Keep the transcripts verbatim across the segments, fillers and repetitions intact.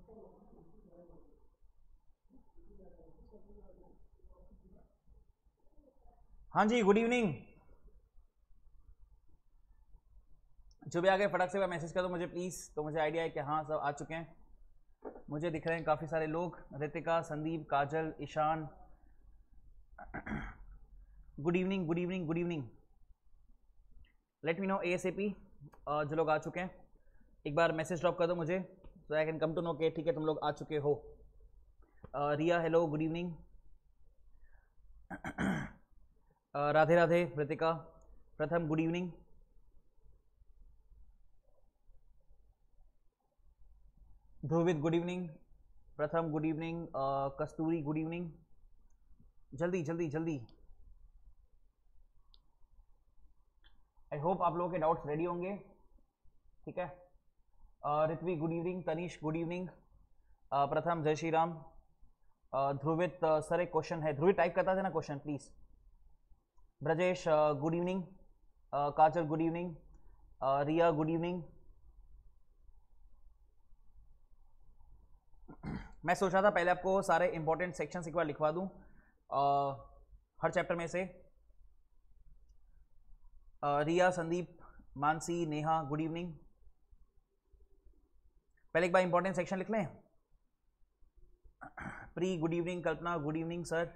हाँ जी, good evening. जो भी आ गए फटाक से मैसेज कर दो मुझे प्लीज़, तो मुझे आइडिया है कि हाँ सब आ चुके हैं। मुझे दिख रहे हैं काफ़ी सारे लोग, Ritika, Sandeep, Kajal, Ishaan. Good evening, good evening, good evening. Let me know A S A P जो लोग आ चुके हैं। एक बार मैसेज ड्रॉप कर दो मुझे, so I can come to know के ठीक है तुम लोग आ चुके हो। Riya hello, good evening. Radhe Radhe Ritika. Pratham good evening. Dhruvit good evening. Pratham good evening. Kasturi good evening. जल्दी जल्दी जल्दी। आई होप आप लोगों के डाउट्स रेडी होंगे, ठीक है। Ritvi good evening. Tanish good evening. Pratham जय श्री राम। ध्रुवित सर एक क्वेश्चन है, ध्रुवित टाइप करता था ना question please. Brajesh good evening. Kajal good evening. Riya good evening. मैं सोच रहा था पहले आपको सारे इंपॉर्टेंट सेक्शंस एक बार लिखवा दूं uh, हर चैप्टर में से। uh, Riya, Sandeep, Mansi, Neha good evening. पहले एक बार इंपॉर्टेंट सेक्शन लिख लें। Pri good evening. Kalpana good evening sir.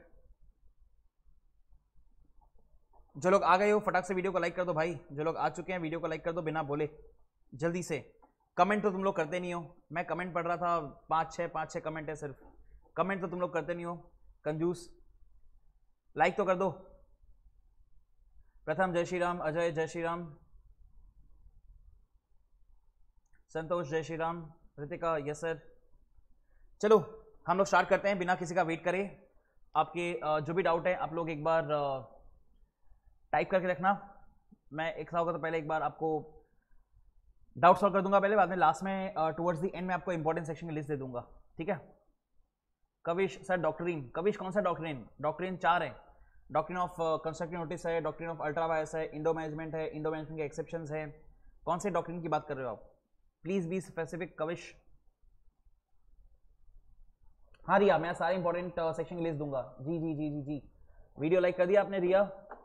जो लोग आ गए हो फटाक से वीडियो को लाइक कर दो भाई। जो लोग आ चुके हैं वीडियो को लाइक कर दो बिना बोले जल्दी से। कमेंट तो तुम लोग करते नहीं हो, मैं कमेंट पढ़ रहा था, पाँच छः पाँच छः कमेंट है सिर्फ, कमेंट तो तुम लोग करते नहीं हो, कंजूस। लाइक तो कर दो। प्रथम जय श्री राम। अजय जय श्री राम। संतोष जय श्री राम। Ritika yes sir. चलो हम लोग स्टार्ट करते हैं बिना किसी का वेट करे। आपके जो भी डाउट है आप लोग एक बार टाइप करके रखना। मैं एक होगा तो पहले एक बार आपको डाउट सॉल्व कर दूंगा पहले, बाद में लास्ट में टुवर्ड्स द एंड में आपको इंपॉर्टेंट सेक्शन की लिस्ट दे दूंगा, ठीक है। कविश सर डॉक्ट्रिन, कविश कौन सा डॉक्ट्रिन? डॉक्ट्रिन चार है। डॉक्ट्रिन ऑफ कंस्ट्रक्टिव नोटिस है, डॉक्ट्रिन ऑफ अल्ट्रा वायरस है, इंडो मैनेजमेंट है, इंडो मैनेजमेंट के एक्सेप्शंस है। कौन से डॉक्ट्रिन की बात कर रहे हो आप? Please be specific Kavish. हाँ रिया, मैं सारे इंपॉर्टेंट सेक्शन की लिस्ट दूंगा। जी जी जी जी जी। वीडियो लाइक कर दिया आपने रिया?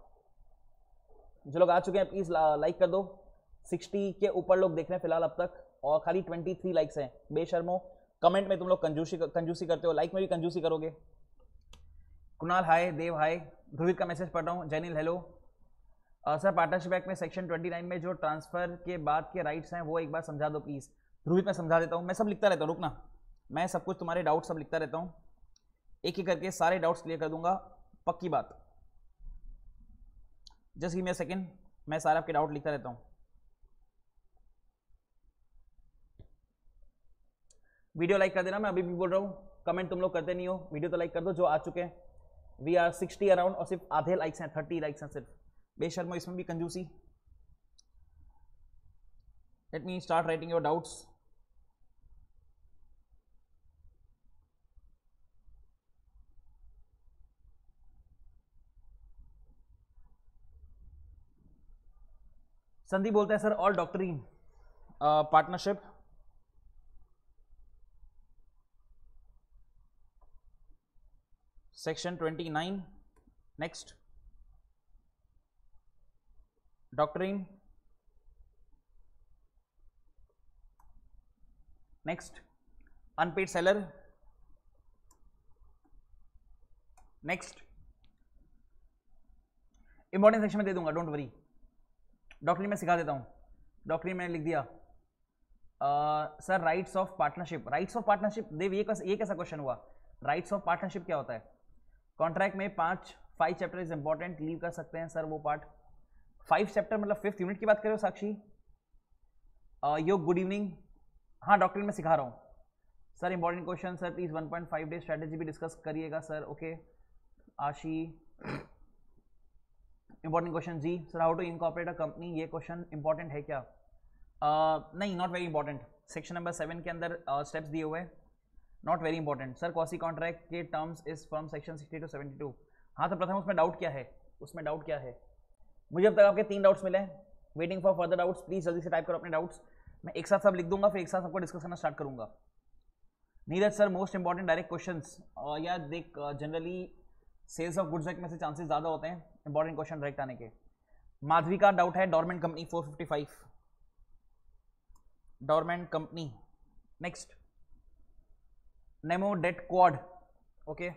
जो लोग आ चुके हैं प्लीज लाइक कर दो। साठ के ऊपर लोग देख रहे हैं फिलहाल अब तक, और खाली तेईस लाइक्स हैं। बेशर्मो, कमेंट में तुम लोग कंजूसी कंजूसी करते हो, लाइक में भी कंजूसी करोगे। कुणाल हाय, देव हाय। ध्रुवित का मैसेज पढ़ रहा हूँ। Jainil hello. Sir partnership act में सेक्शन उनतीस में जो ट्रांसफर के बाद के राइट्स हैं वो एक बार समझा दो प्लीज। ध्रुवित मैं समझा देता हूँ, मैं सब लिखता रहता हूँ, रुकना, मैं सब कुछ तुम्हारे डाउट सब लिखता रहता हूँ, एक एक करके सारे डाउट्स क्लियर कर दूंगा, पक्की बात। Just give me a second, मैं सारे आपके डाउट लिखता रहता हूँ। वीडियो लाइक कर देना, मैं अभी भी बोल रहा हूँ, कमेंट तुम लोग करते नहीं हो, वीडियो तो लाइक कर दो जो आ चुके हैं। वी आर साठ अराउंड और सिर्फ आधे लाइक्स हैं, तीस लाइक्स हैं सिर्फ। बेशर्मो इसमें भी कंजूसी। Let me start writing your doubts. Sandeep बोलते हैं sir all doctrine partnership section उनतीस। Next doctrine. Next unpaid seller. Next important section में दे दूंगा, डोंट वरी। डॉक्ट्रिन में सिखा देता हूं, डॉक्ट्रिन में लिख दिया। Sir rights of partnership, rights of partnership Dev, ये कैसा ये कैसा क्वेश्चन हुआ? राइट्स ऑफ पार्टनरशिप क्या होता है? कॉन्ट्रैक्ट में पांच five chapter is important, leave कर सकते हैं सर वो पार्ट। फाइव चैप्टर मतलब फिफ्थ यूनिट की बात कर रहे हो साक्षी? Yo good evening. हाँ डॉक्ट्रिन में सिखा रहा हूँ sir. Important question sir please one point five day strategy भी डिस्कस करिएगा sir. Okay Aashi, important question जी। Sir how to incorporate a company, ये क्वेश्चन इंपॉर्टेंट है क्या? uh, नहीं, not very important. Section number seven के अंदर स्टेप्स uh, दिए हुए हैं, not very important. Sir quasi contract के terms is from section sixty to seventy two. हाँ तो प्रथम उसमें डाउट क्या है? उसमें डाउट क्या है? मुझे अब तक आपके तीन डाउट्स मिले हैं, waiting for further doubts. Please जल्दी से टाइप करो अपने डाउट्स, मैं एक साथ सब लिख दूंगा, फिर एक साथ सबको डिस्कस करना स्टार्ट करूंगा। Neeraj sir most important direct questions यार देख generally sales of goods act में से चांसेस ज़्यादा होते हैं इंपॉर्टेंट क्वेश्चन डायरेक्ट आने के। माधवी का डाउट है dormant company four fifty five, dormant company. Next nemo date quod, okay.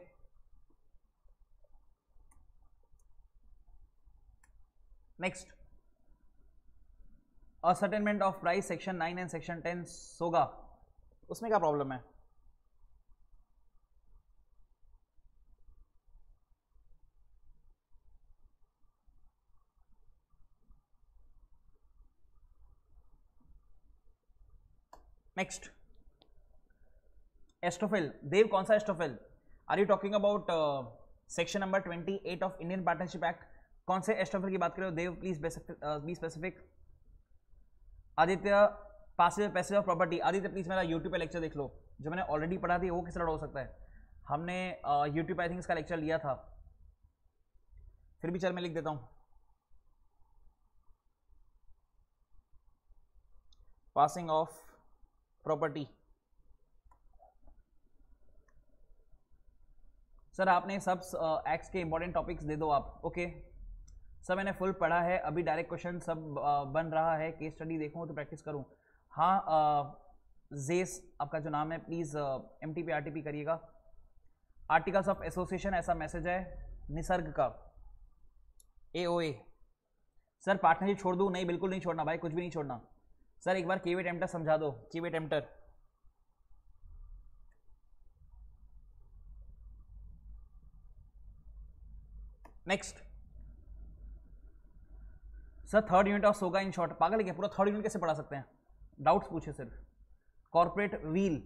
Next ascertainment of price section nine and section ten SOGA, उसमें क्या प्रॉब्लम है? नेक्स्ट एस्टोफिल, देव कौन सा estoppel? Are you talking about section number twenty eight of Indian partnership act? कौन से estoppel की बात कर रहे हो Dev? Please be specific. Aditya passive passive of property, Aditya please मेरा यूट्यूब पे लेक्चर देख लो, जो मैंने ऑलरेडी पढ़ा थी वो किस तरह हो सकता है। हमने यूट्यूब पे आई थिंक इसका लेक्चर लिया था, फिर भी चल मैं लिख देता हूँ। Passing of property. सर आपने सब एक्ट्स के इंपॉर्टेंट टॉपिक्स दे दो आप, ओके सर मैंने फुल पढ़ा है, अभी डायरेक्ट क्वेश्चन सब बन रहा है, केस स्टडी देखूँ तो प्रैक्टिस करूँ। हाँ जेस आपका जो नाम है please M T P R T P करिएगा। आर्टिकल्स ऑफ एसोसिएशन ऐसा मैसेज है निसर्ग का, ए ओ ए। सर पार्टनरशिप छोड़ दूँ? नहीं बिल्कुल नहीं छोड़ना भाई, कुछ भी नहीं छोड़ना। सर एक बार केवेट एम्प्टर समझा दो, caveat emptor. Next sir third unit of SOGA in short, पागल है क्या? पूरा थर्ड यूनिट कैसे पढ़ा सकते हैं? डाउट्स पूछे सिर्फ। Corporate wheel.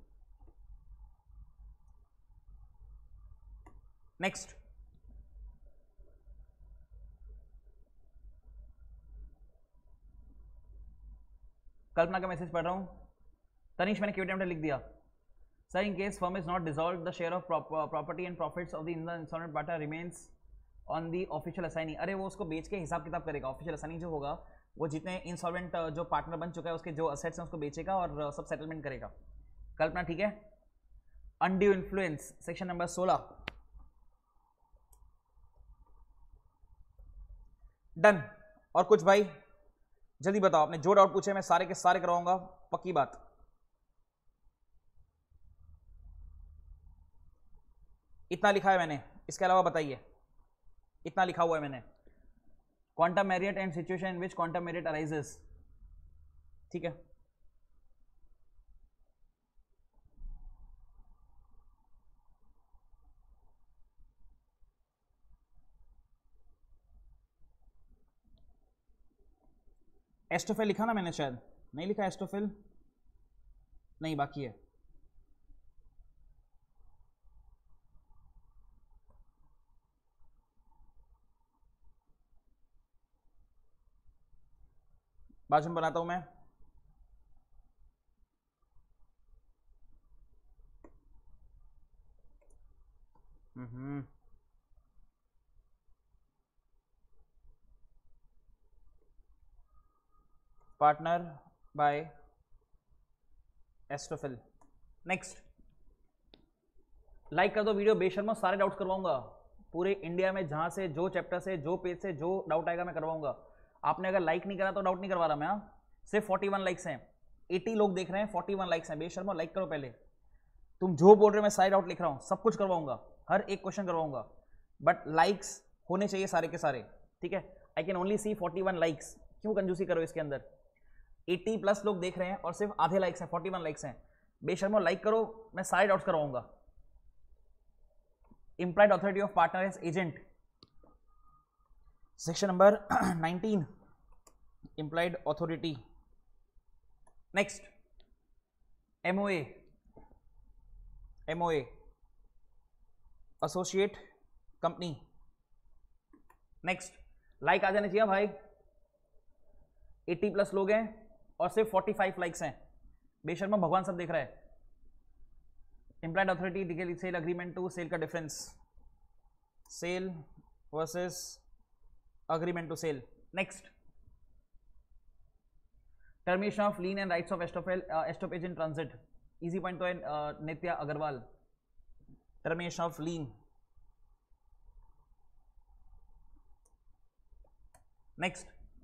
नेक्स्ट कल्पना का मैसेज पढ़ रहा हूं। तनिष मैंने क्यूटी लिख दिया। Sir in case firm is not dissolve the share of property and profits of the insolvent partner remains on the official assignee. अरे वो उसको बेच के हिसाब किताब करेगा, ऑफिशियल असाइनी जो होगा वो जितने इंसॉल्वेंट जो पार्टनर बन चुका है उसके जो असेट्स हैं उसको बेचेगा और सब सेटलमेंट करेगा। कल्पना ठीक है। अनड्यू इन्फ्लुएंस सेक्शन नंबर सोलह। डन। और कुछ भाई जल्दी बताओ, आपने जो डाउट पूछे मैं सारे के सारे करवाऊंगा, पक्की बात। इतना लिखा है मैंने, इसके अलावा बताइए। इतना लिखा हुआ है मैंने, quantum meruit and situation in which quantum meruit arises. ठीक है। एस्टोफिल लिखा ना मैंने? शायद नहीं लिखा एस्टोफिल, नहीं बाकी है। बाजू में बनाता हूं मैं। Hmm partner by estoppel. Next like कर दो वीडियो, बेशर्मा सारे डाउट करवाऊंगा पूरे इंडिया में, जहां से जो चैप्टर से जो पेज से जो डाउट आएगा मैं करवाऊंगा। आपने अगर लाइक नहीं करा तो डाउट नहीं करवा रहा मैं। हाँ सिर्फ इकतालीस लाइक्स हैं, अस्सी लोग देख रहे हैं, इकतालीस लाइक्स हैं। बेशर्मा लाइक करो पहले। तुम जो बोल रहे हो मैं सारे डाउट लिख रहा हूँ, सब कुछ करवाऊंगा, हर एक क्वेश्चन करवाऊंगा, बट लाइक्स होने चाहिए सारे के सारे। ठीक है। आई कैन ओनली सी इकतालीस लाइक्स। क्यों कंजूसी करो इसके अंदर? अस्सी प्लस लोग देख रहे हैं और सिर्फ आधे लाइक्स हैं, इकतालीस लाइक्स हैं। बेशर्मा लाइक करो, मैं सारे डाउट्स करवाऊंगा। implied authority of partner as agent, section number nineteen, implied authority. Next M O A, M O A associate company. Next like आ जाने चाहिए भाई, अस्सी प्लस लोग हैं और सिर्फ पैंतालीस लाइक्स हैं। बेशर्मा भगवान सब देख रहा है। Implied authority legal sale agreement to sell का difference, sale versus agreement to sell. Next termination of lien and rights of estoppel stoppage in transit. Easy point तो है uh, Nitya Agarwal, termination of lien. Next,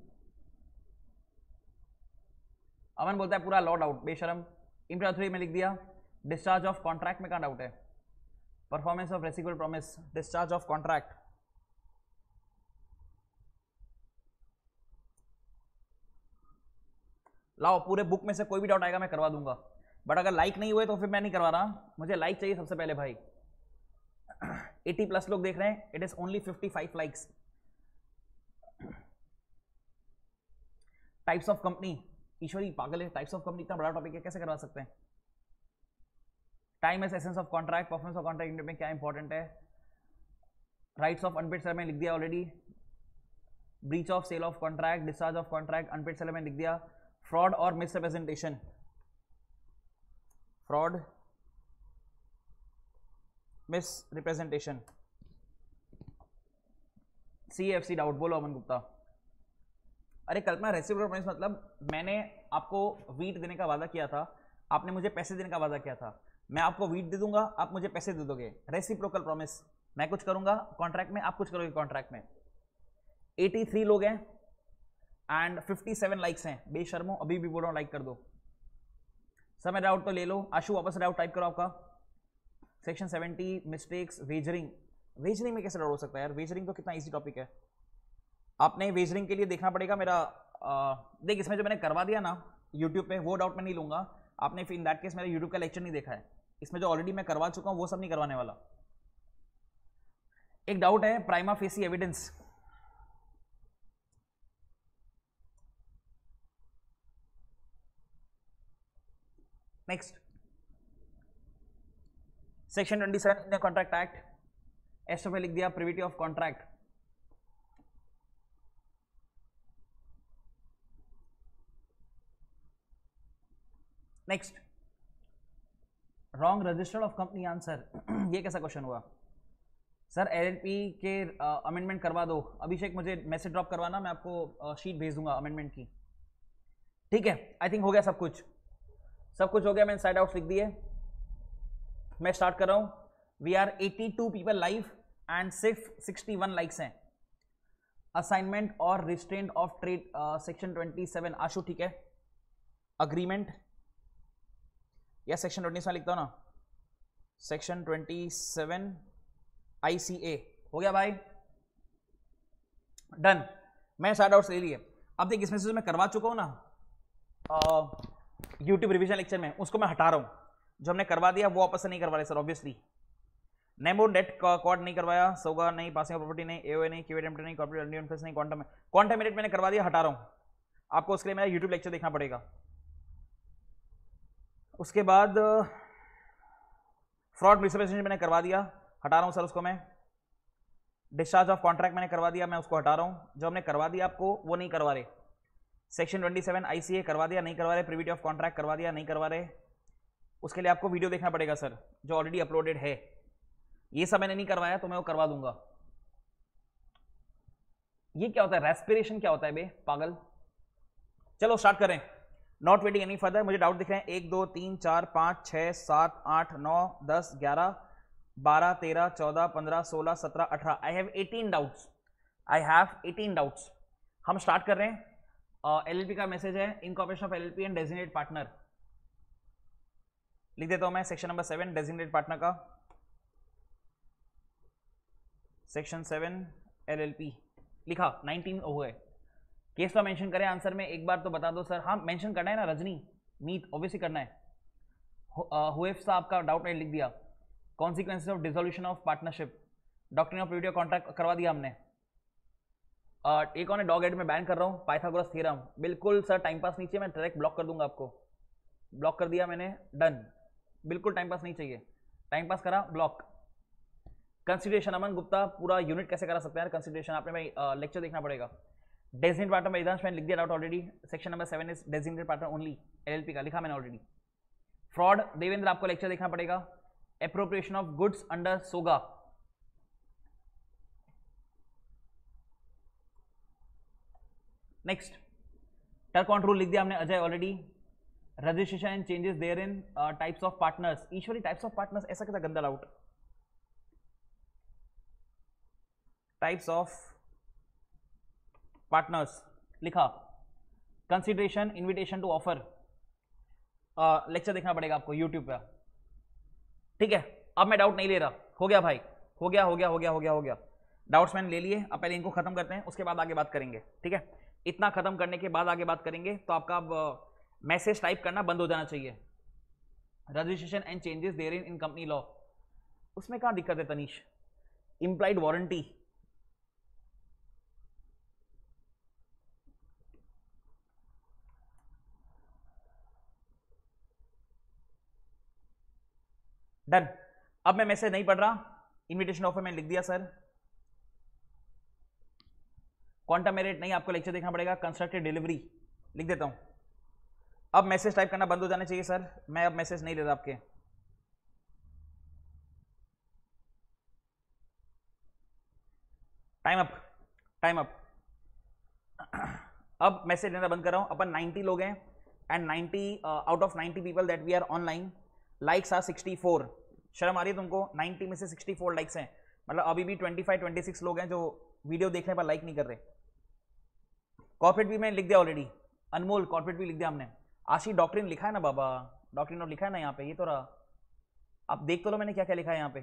Aman बोलता है पूरा law doubt, बेशरम। इंप्राथ्री में लिख दिया, डिस्चार्ज ऑफ कॉन्ट्रैक्ट में कहां डाउट है? Performance of reciprocal promise, discharge of contract. लाओ, पूरे बुक में से कोई भी डाउट आएगा मैं करवा दूंगा, बट अगर लाइक नहीं हुए तो फिर मैं नहीं करवा रहा, मुझे लाइक चाहिए सबसे पहले भाई। अस्सी प्लस लोग देख रहे हैं, इट इज ओनली पचपन likes. Types of company, Ishwari पागल है, टाइप्स ऑफ कंपनी इतना बड़ा टॉपिक है, कैसे करवा सकते हैं? Time as essence of contract, performance of contract में क्या इंपॉर्टेंट है? राइट्स ऑफ अनपेड सेलर में लिख दिया already, breach of sale of contract, discharge of contract, unpaid seller में लिख दिया, फ्रॉड और misrepresentation, fraud misrepresentation, CFC doubt. बोलो अमन गुप्ता। अरे कल्पना, रेसिप्रोकल प्रॉमिस मतलब मैंने आपको वीट देने का वादा किया था, आपने मुझे पैसे देने का वादा किया था, मैं आपको वीट दे दूंगा, आप मुझे पैसे दे दोगे। रेसिप्रोकल प्रॉमिस, मैं कुछ करूंगा कॉन्ट्रैक्ट में, आप कुछ करोगे कॉन्ट्रैक्ट में। तिरासी लोग हैं एंड सत्तावन लाइक्स हैं, बेशर्मो अभी भी बोल रहा हूं लाइक कर दो। समय डाउट तो ले लो। आशु वापस डाउट टाइप करो आपका। Section seventy mistakes, wagering. Wagering में कैसे डाउट हो सकता है यार? वेजरिंग तो कितना इजी टॉपिक है। आपने वेजरिंग के लिए देखना पड़ेगा मेरा आ, देख, इसमें जो मैंने करवा दिया ना यूट्यूब पे, वो डाउट मैं नहीं लूंगा। आपने फिर इन दैट केस मेरा यूट्यूब का लेक्चर नहीं देखा है, इसमें जो ऑलरेडी मैं करवा चुका हूं वो सब नहीं करवाने वाला। एक डाउट है prima facie evidence, next section twenty seven Indian contract act, एस में लिख दिया privity of contract. Next, wrong register of company answer. ये कैसा क्वेश्चन हुआ सर? एलएलपी के अमेंडमेंट करवा दो। अभिषेक मुझे मैसेज ड्रॉप करवाना, मैं आपको शीट भेज दूंगा अमेंडमेंट की। ठीक है, आई थिंक हो गया सब कुछ, सब कुछ हो गया। मैंने साइड आउट लिख दिए, मैं स्टार्ट कर रहा हूं। वी आर बयासी पीपल लाइव एंड सिर्फ इकसठ लाइक्स हैं। असाइनमेंट और रिस्ट्रेंट ऑफ ट्रेड सेक्शन सत्ताईस। आशु ठीक है, अग्रीमेंट या सेक्शन ट्वेंटी सेवन लिखता हूं ना, सेक्शन सत्ताईस आईसीए हो गया भाई, डन। मैं साइड आउट्स ले लिए। अब देख, इसमें से जो मैं करवा चुका हूं ना यूट्यूब रिवीजन लेक्चर में, उसको मैं हटा रहा हूं। जो हमने करवा दिया वो वापस से नहीं करवा रहे sir, obviously. Nemo dat quod नहीं करवाया, सोगा नहीं, पासिंग प्रॉपर्टी नहीं, एओए नहीं, क्यूएड एम्प्टी नहीं, कॉर्पोरेट इंडियन नहीं, क्वांटम क्वांटम मेरिट मैंने करवा दिया, हटा रहा हूं। आपको उसके लिए मेरा यूट्यूब लेक्चर देखना पड़ेगा। उसके बाद फ्रॉड मिसरिप्रेजेंटेशन मैंने करवा दिया, हटा रहा हूं सर उसको मैं। डिस्चार्ज ऑफ कॉन्ट्रैक्ट मैंने करवा दिया, मैं उसको हटा रहा हूं। जो हमने करवा दिया आपको वो नहीं करवा रहे। सेक्शन सत्ताईस आईसीए करवा दिया, नहीं करवा रहे। प्रिविटी ऑफ कॉन्ट्रैक्ट करवा दिया, नहीं करवा रहे। उसके लिए आपको वीडियो देखना पड़ेगा सर, जो ऑलरेडी अपलोडेड है। ये सब मैंने नहीं करवाया तो मैं वो करवा दूंगा। ये क्या होता है? रेस्पिरेशन क्या होता है बे पागल? चलो स्टार्ट करें। Not waiting any further. मुझे डाउट दिख रहे हैं, एक दो तीन चार पाँच छः सात आठ नौ दस ग्यारह बारह तेरह चौदह पंद्रह सोलह सत्रह अठारह। I have eighteen doubts, I have eighteen doubts. हम स्टार्ट कर रहे हैं। एलएलपी uh, का मैसेज है, incorporation of LLP and designated partner लिख देता हूं मैं। Section number seven designated partner का, सेक्शन सेवन एलएलपी लिखा, नाइनटीन हो गए। केस तो मेंशन करें आंसर में, एक बार तो बता दो सर। हाँ मेंशन करना है ना, रजनी मीत ऑब्वियसली करना है। हुएफ साहब का डाउट मैंने लिख दिया। Consequences of dissolution of partnership, doctrine of privity of contract करवा दिया हमने। uh, एक और डॉग एड में बैन कर रहा हूँ, पाइथागोरस थ्योरम। बिल्कुल सर टाइम पास नहीं चाहिए, मैं डायरेक्ट ब्लॉक कर दूंगा आपको। ब्लॉक कर दिया मैंने, डन। बिल्कुल टाइम पास नहीं चाहिए, टाइम पास करा ब्लॉक। कंसिडरेशन, अमन गुप्ता पूरा यूनिट कैसे करा सकते हैं कंसिडरेशन? आपने भाई लेक्चर देखना पड़ेगा। डेजिग्नेटेड पार्टनर में इधर मैंने लिख दिया doubt already. Section number seven is designated partner only, LLP का लिखा मैंने ऑलरेडी। फ्रॉड, देवेंद्र आपको लेक्चर देखना पड़ेगा। Appropriation of goods under SOGA, next. Turquand rule लिख दिया हमने, Ajay already. Registration and changes there in types of partners. Ishwari types of partners, ऐसा कैसा गंदा डाउट। टाइप्स ऑफ पार्टनर्स लिखा, consideration, invitation to offer. Lecture देखना पड़ेगा आपको यूट्यूब पे, ठीक है। अब मैं डाउट नहीं ले रहा, हो गया भाई, हो गया हो गया हो गया हो गया हो गया डाउट्स मैंने ले लिए। अब पहले इनको खत्म करते हैं, उसके बाद आगे बात करेंगे, ठीक है। इतना खत्म करने के बाद आगे बात करेंगे। तो आपका अब मैसेज टाइप करना बंद हो जाना चाहिए। Registration and changes there in in company law, उसमें कहां दिक्कत है तनीश? Implied warranty, done. अब मैं मैसेज नहीं पढ़ रहा, इन्विटेशन ऑफर मैंने लिख दिया सर। क्वांटम मेरिट नहीं, आपको लेक्चर देखना पड़ेगा। कंस्ट्रक्टेड डिलीवरी लिख देता हूं। अब मैसेज टाइप करना बंद हो जाना चाहिए सर, मैं अब मैसेज नहीं ले रहा आपके। Time up, time up. अब मैसेज लेना बंद कर रहा हूं। अपन नाइंटी लोग हैं and ninety out of ninety people that we are online, likes are sixty four. शर्म आ रही है तुमको? नाइंटी में से सिक्सटी फोर लाइक्स हैं, मतलब अभी भी ट्वेंटी फाइव ट्वेंटी सिक्स लोग हैं जो वीडियो देखने पर लाइक नहीं कर रहे। कॉर्पोरेट भी मैंने लिख दिया ऑलरेडी, अनमोल कॉर्पोरेट भी लिख दिया हमने। आशी डॉक्ट्रिन लिखा है ना बाबा, डॉक्ट्रिन नोट लिखा है ना यहाँ पे, ये तो रहा। आप देख तो लो मैंने क्या क्या लिखा है यहाँ पे।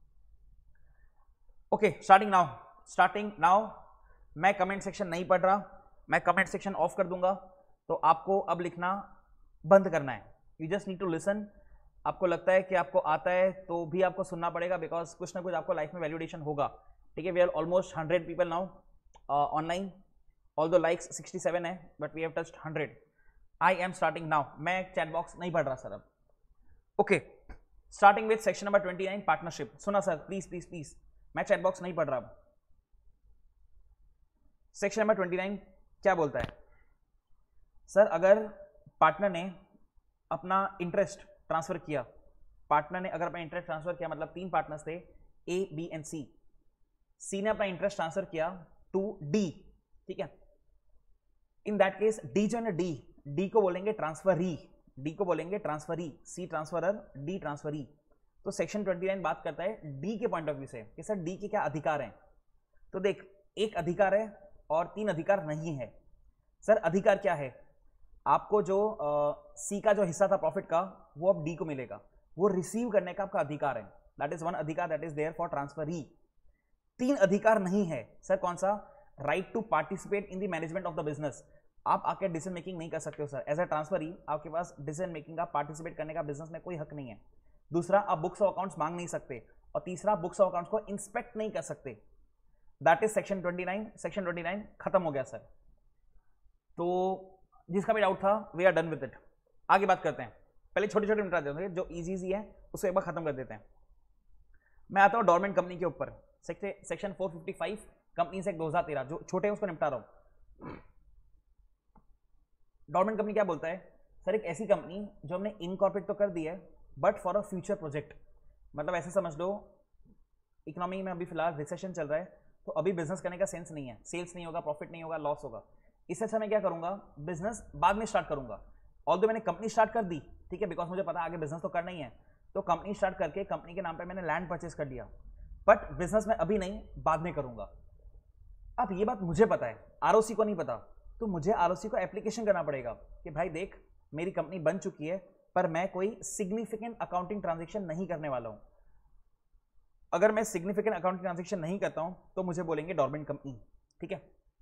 Okay, starting now, starting now. मैं कमेंट सेक्शन नहीं पढ़ रहा, मैं कमेंट सेक्शन ऑफ कर दूंगा। तो आपको अब लिखना बंद करना है। You just need to listen. आपको लगता है कि आपको आता है तो भी आपको सुनना पड़ेगा, बिकॉज कुछ ना कुछ आपको लाइफ में वैल्यूडेशन होगा, ठीक है। We are almost hundred people now online, although likes sixty seven है but we have touched hundred. I am starting now. मैं चैट बॉक्स नहीं पढ़ रहा सर अब। Okay, starting with section number twenty nine, partnership. सुना sir, please please please, मैं chat box नहीं पढ़ रहा अब। सेक्शन नंबर ट्वेंटी नाइन क्या बोलता है सर? अगर पार्टनर ने अपना इंटरेस्ट ट्रांसफर किया, पार्टनर ने अगर अपना इंटरेस्ट ट्रांसफर किया, मतलब तीन पार्टनर्स थे A B and C, C ने अपना इंटरेस्ट ट्रांसफर किया टू डी, ठीक है। इन दैट केस डी जो है ना, डी डी को बोलेंगे ट्रांसफरी, डी को बोलेंगे transferee, C transferer, D transferee. तो सेक्शन ट्वेंटी नाइन बात करता है डी के पॉइंट ऑफ व्यू से कि सर डी के क्या अधिकार हैं। तो देख, एक अधिकार है और तीन अधिकार नहीं है। सर अधिकार क्या है? आपको जो सी uh, का जो हिस्सा था प्रॉफिट का, वो अब डी को मिलेगा, वो रिसीव करने का आपका अधिकार है। दैट इज वन अधिकार that is there for transferee. तीन अधिकार नहीं है सर, कौन सा? Right to participate in the management of the business. आप आके डिसीजन मेकिंग नहीं कर सकते हो सर एज अ ट्रांसफरी, आपके पास डिसीजन मेकिंग का, पार्टिसिपेट करने का बिजनेस में कोई हक नहीं है। दूसरा, आप बुक्स ऑफ अकाउंट्स मांग नहीं सकते, और तीसरा, बुक्स ऑफ अकाउंट्स को इंस्पेक्ट नहीं कर सकते। That is section twenty nine. Section twenty nine खत्म हो गया सर। तो जिसका भी डाउट था, we are done with it. आगे बात करते हैं। पहले छोटे छोटे निपटा देते हैं, जो इजी इजी है उसको एक बार खत्म कर देते हैं। मैं आता हूं डोरमेंट कंपनी के ऊपर, section four fifty five company से दो हज़ार तेरह, जो छोटे हैं उसको निपटा रहा हूं। डोरमेंट कंपनी क्या बोलता है सर? एक ऐसी कंपनी जो हमने इनकॉर्पोरेट तो कर दी है but for a future project. मतलब ऐसे समझ लो, इकोनॉमी में अभी फिलहाल रिसेशन चल रहा है, तो अभी बिजनेस करने का सेंस नहीं है, सेल्स नहीं होगा, प्रॉफिट नहीं होगा, लॉस होगा। इससे अच्छा मैं क्या करूंगा, बिजनेस बाद में स्टार्ट करूंगा। ऑल्दो मैंने कंपनी स्टार्ट कर दी, ठीक है, बिकॉज मुझे पता है आगे बिजनेस तो करना ही है। तो कंपनी स्टार्ट करके कंपनी के नाम पे मैंने लैंड परचेस कर लिया, बट बिजनेस में अभी नहीं, बाद में करूंगा। अब ये बात मुझे पता है, आरओसी को नहीं पता, तो मुझे आरओसी को एप्लीकेशन करना पड़ेगा कि भाई देख, मेरी कंपनी बन चुकी है पर मैं कोई सिग्निफिकेंट अकाउंटिंग ट्रांजेक्शन नहीं करने वाला हूं। अगर मैं सिग्निफिकेंट अकाउंटिंग ट्रांजेक्शन नहीं करता हूं तो मुझे बोलेंगे डोरमेंट कंपनी, ठीक है।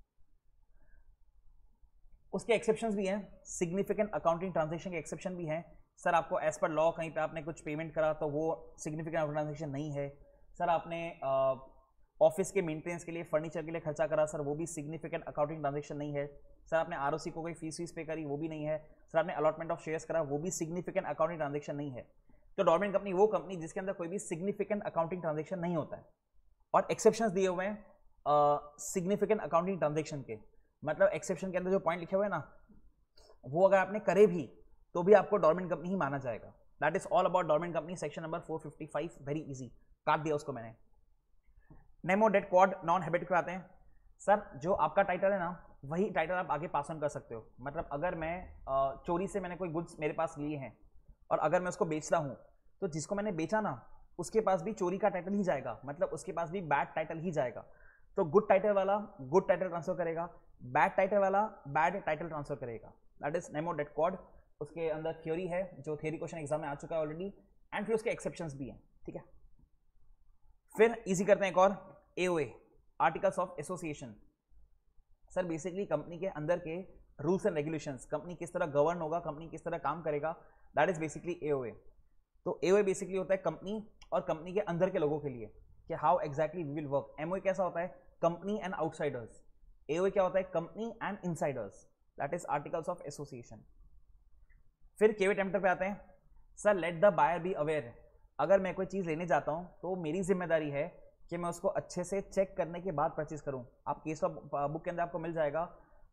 उसके एक्सेप्शंस भी हैं, सिग्निफिकेंट अकाउंटिंग ट्रांजैक्शन के एक्सेप्शन भी हैं। सर आपको एज पर लॉ कहीं पे आपने कुछ पेमेंट करा तो वो सिग्निफिकेंट ट्रांजैक्शन नहीं है। सर आपने ऑफिस के मेंटेनेंस के लिए, फर्नीचर के लिए खर्चा करा, सर वो भी सिग्निफिकेंट अकाउंटिंग ट्रांजैक्शन नहीं है। सर आपने आरओसी को कोई फीस फीस पे करी, वो भी नहीं है। सर आपने अलॉटमेंट ऑफ शेयर्स करा, वो भी सिग्निफिकेंट अकाउंटिंग ट्रांजैक्शन नहीं है। तो डोरमेंट कंपनी वो कंपनी जिसके अंदर कोई भी सिग्निफिकेंट अकाउंटिंग ट्रांजैक्शन नहीं होता है, और एक्सेप्शंस दिए हुए हैं सिग्निफिकेंट अकाउंटिंग ट्रांजैक्शन के। मतलब एक्सेप्शन के अंदर जो पॉइंट लिखे हुए हैं ना, वो अगर आपने करे भी तो भी आपको डोरमेंट कंपनी ही माना जाएगा। That is all about dormant company, section number four fifty five. Very easy, काट दिया उसको मैंने। Nemo date quad non habet पे आते हैं। सर जो आपका टाइटल है ना, वही टाइटल आप आगे पास ऑन कर सकते हो। मतलब अगर मैं अ, चोरी से मैंने कोई गुड्स मेरे पास लिए हैं और अगर मैं उसको बेच रहा हूँ, तो जिसको मैंने बेचा ना उसके पास भी चोरी का टाइटल ही जाएगा, मतलब उसके पास भी बैड टाइटल ही जाएगा। तो गुड टाइटल वाला गुड टाइटल ट्रांसफर करेगा, बैड टाइटल वाला बैड टाइटल ट्रांसफर करेगा। That is nemo dat quod. उसके अंदर थ्योरी है जो थ्योरी क्वेश्चन एग्जाम में आ चुका है ऑलरेडी, एंड फिर उसके एक्सेप्शंस भी हैं, ठीक है। फिर इजी करते हैं एक और, AOA articles of association. Sir basically company के अंदर के रूल्स एंड रेगुलेशंस, कंपनी किस तरह गवर्न होगा, कंपनी किस तरह काम करेगा, दैट इज बेसिकली एओए। तो एओए बेसिकली होता है कंपनी और कंपनी के अंदर के लोगों के लिए कि how exactly we will work. MOA कैसा होता है, कंपनी एंड आउटसाइडर्स। एओए क्या होता है, company and insiders, that is articles of association. फिर केवे टेम्पटर पे आते हैं। Sir let the buyer be aware, अगर मैं कोई चीज़ लेने जाता हूँ तो मेरी जिम्मेदारी है कि मैं उसको अच्छे से चेक करने के बाद परचेज करूँ। आप केस ऑफ बुक के अंदर आपको मिल जाएगा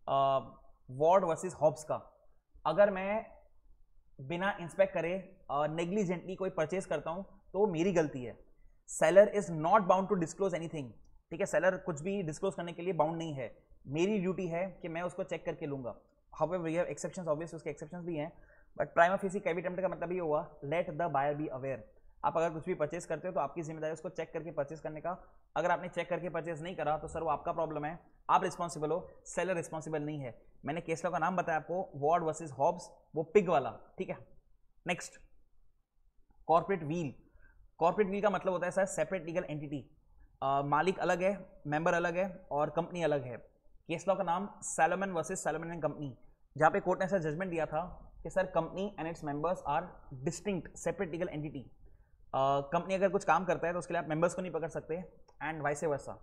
वॉर्ड वर्सेस हॉब्स का। अगर मैं बिना इंस्पेक्ट करे नेग्लिजेंटली कोई परचेज करता हूँ तो मेरी गलती है। Seller is not bound to disclose anything, ठीक है, सेलर कुछ भी डिस्क्लोज करने के लिए बाउंड नहीं है, मेरी ड्यूटी है कि मैं उसको चेक करके लूंगा। However we have exceptions, obviously उसके एक्सेप्शंस भी हैं, but prima facie caveat emptor का मतलब ये हुआ let the buyer be aware. आप अगर कुछ भी परचेज करते हो तो आपकी जिम्मेदारी उसको चेक करके परचेज करने का। अगर आपने चेक करके परचेज नहीं करा तो सर वो आपका प्रॉब्लम है, आप रिस्पॉन्सिबल हो, सेलर रिस्पॉन्सिबल नहीं है। मैंने केस लॉ का नाम बताया आपको, वॉर्ड वर्सेस हॉब्स, वो पिग वाला, ठीक है। Next corporate veil. Corporate veil का मतलब होता है सर सेपरेट लीगल एंटिटी, मालिक अलग है, मेंबर अलग है और कंपनी अलग है। केस लॉ का नाम Salomon versus Salomon and company, जहां पे कोर्ट ने ऐसा जजमेंट दिया था कि sir company and its members are distinct separate legal entity. Company अगर कुछ काम करता है तो उसके लिए आप मेंबर्स को नहीं पकड़ सकते, and vice versa.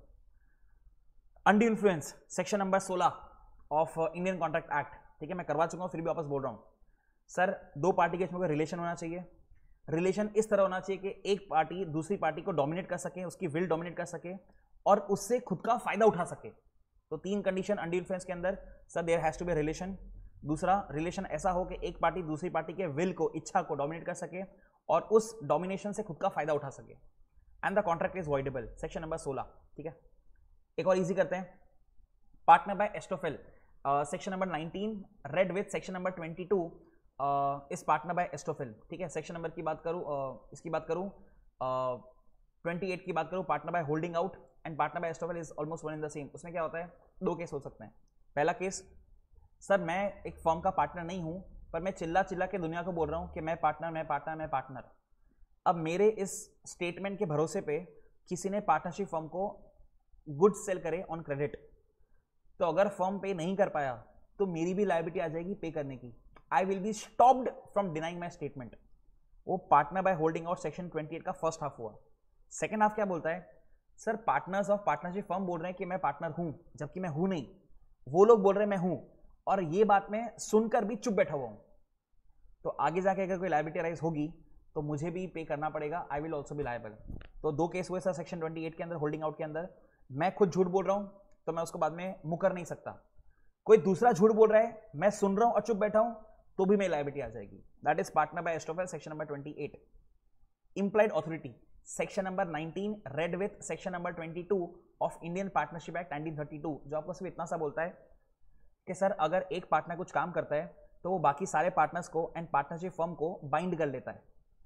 Undue influence, section number सोलह ऑफ इंडियन कॉन्ट्रैक्ट एक्ट, ठीक है, मैं करवा चुका हूँ फिर भी वापस बोल रहा हूँ। सर दो पार्टी के इसमें रिलेशन होना चाहिए, रिलेशन इस तरह होना चाहिए कि एक पार्टी दूसरी पार्टी को डोमिनेट कर सके, उसकी विल डोमिनेट कर सके और उससे खुद का फायदा उठा सके। तो तीन कंडीशन अंडू इन्फ्लुएंस के अंदर, sir there has to be relation. दूसरा, रिलेशन ऐसा हो कि एक पार्टी दूसरी पार्टी के विल को, इच्छा को डोमिनेट कर सके और उस डोमिनेशन से खुद का फायदा उठा सके, and the contract is voidable, section number सोलह, ठीक है। एक और इजी करते हैं, partner by estoppel, section number nineteen read with section number twenty two इस पार्टनर बाय एस्टोफिल, ठीक है। सेक्शन नंबर की बात करूं, uh, इसकी बात करूं ट्वेंटी एट की बात करूं, partner by holding out and partner by estoppel is almost one in the same. उसमें क्या होता है, दो केस हो सकते हैं। पहला केस, सर मैं एक फर्म का पार्टनर नहीं हूं पर मैं चिल्ला चिल्ला के दुनिया को बोल रहा हूं कि मैं पार्टनर मैं पार्टनर मैं पार्टनर। अब मेरे इस स्टेटमेंट के भरोसे पे किसी ने पार्टनरशिप फर्म को गुड्स सेल करे ऑन क्रेडिट, तो अगर फर्म पे नहीं कर पाया तो मेरी भी लायबिलिटी आ जाएगी पे करने की। I will be stopped from denying my statement. वो partner by holding out section twenty eight का फर्स्ट हाफ हुआ। सेकेंड हाफ क्या बोलता है, sir partners of partnership firm बोल रहे हैं कि मैं पार्टनर हूं जबकि मैं हूं नहीं, वो लोग बोल रहे हैं मैं हूं, और ये बात मैं सुनकर भी चुप बैठा हुआ हूं। तो आगे जाके अगर कोई लायबिलिटी राइज होगी तो मुझे भी पे करना पड़ेगा, I will also be liable. तो दो केस हुए सर सेक्शन ट्वेंटी एट के अंदर, होल्डिंग आउट के अंदर। मैं खुद झूठ बोल रहा हूं तो मैं उसको बाद में मुकर नहीं सकता, कोई दूसरा झूठ बोल रहा है, मैं सुन रहा हूं और चुप बैठा हूं तो भी मेरी लायबिलिटी आ जाएगी। That is partner by estoppel, section number twenty eight. Implied authority, section number nineteen read with section number twenty two of Indian partnership act nineteen thirty two, जो आपको सिर्फ इतना सा बोलता है कि सर अगर एक पार्टनर कुछ काम करता है तो वो बाकी सारे पार्टनर्स को एंड पार्टनरशिप फर्म को बाइंड कर लेता है।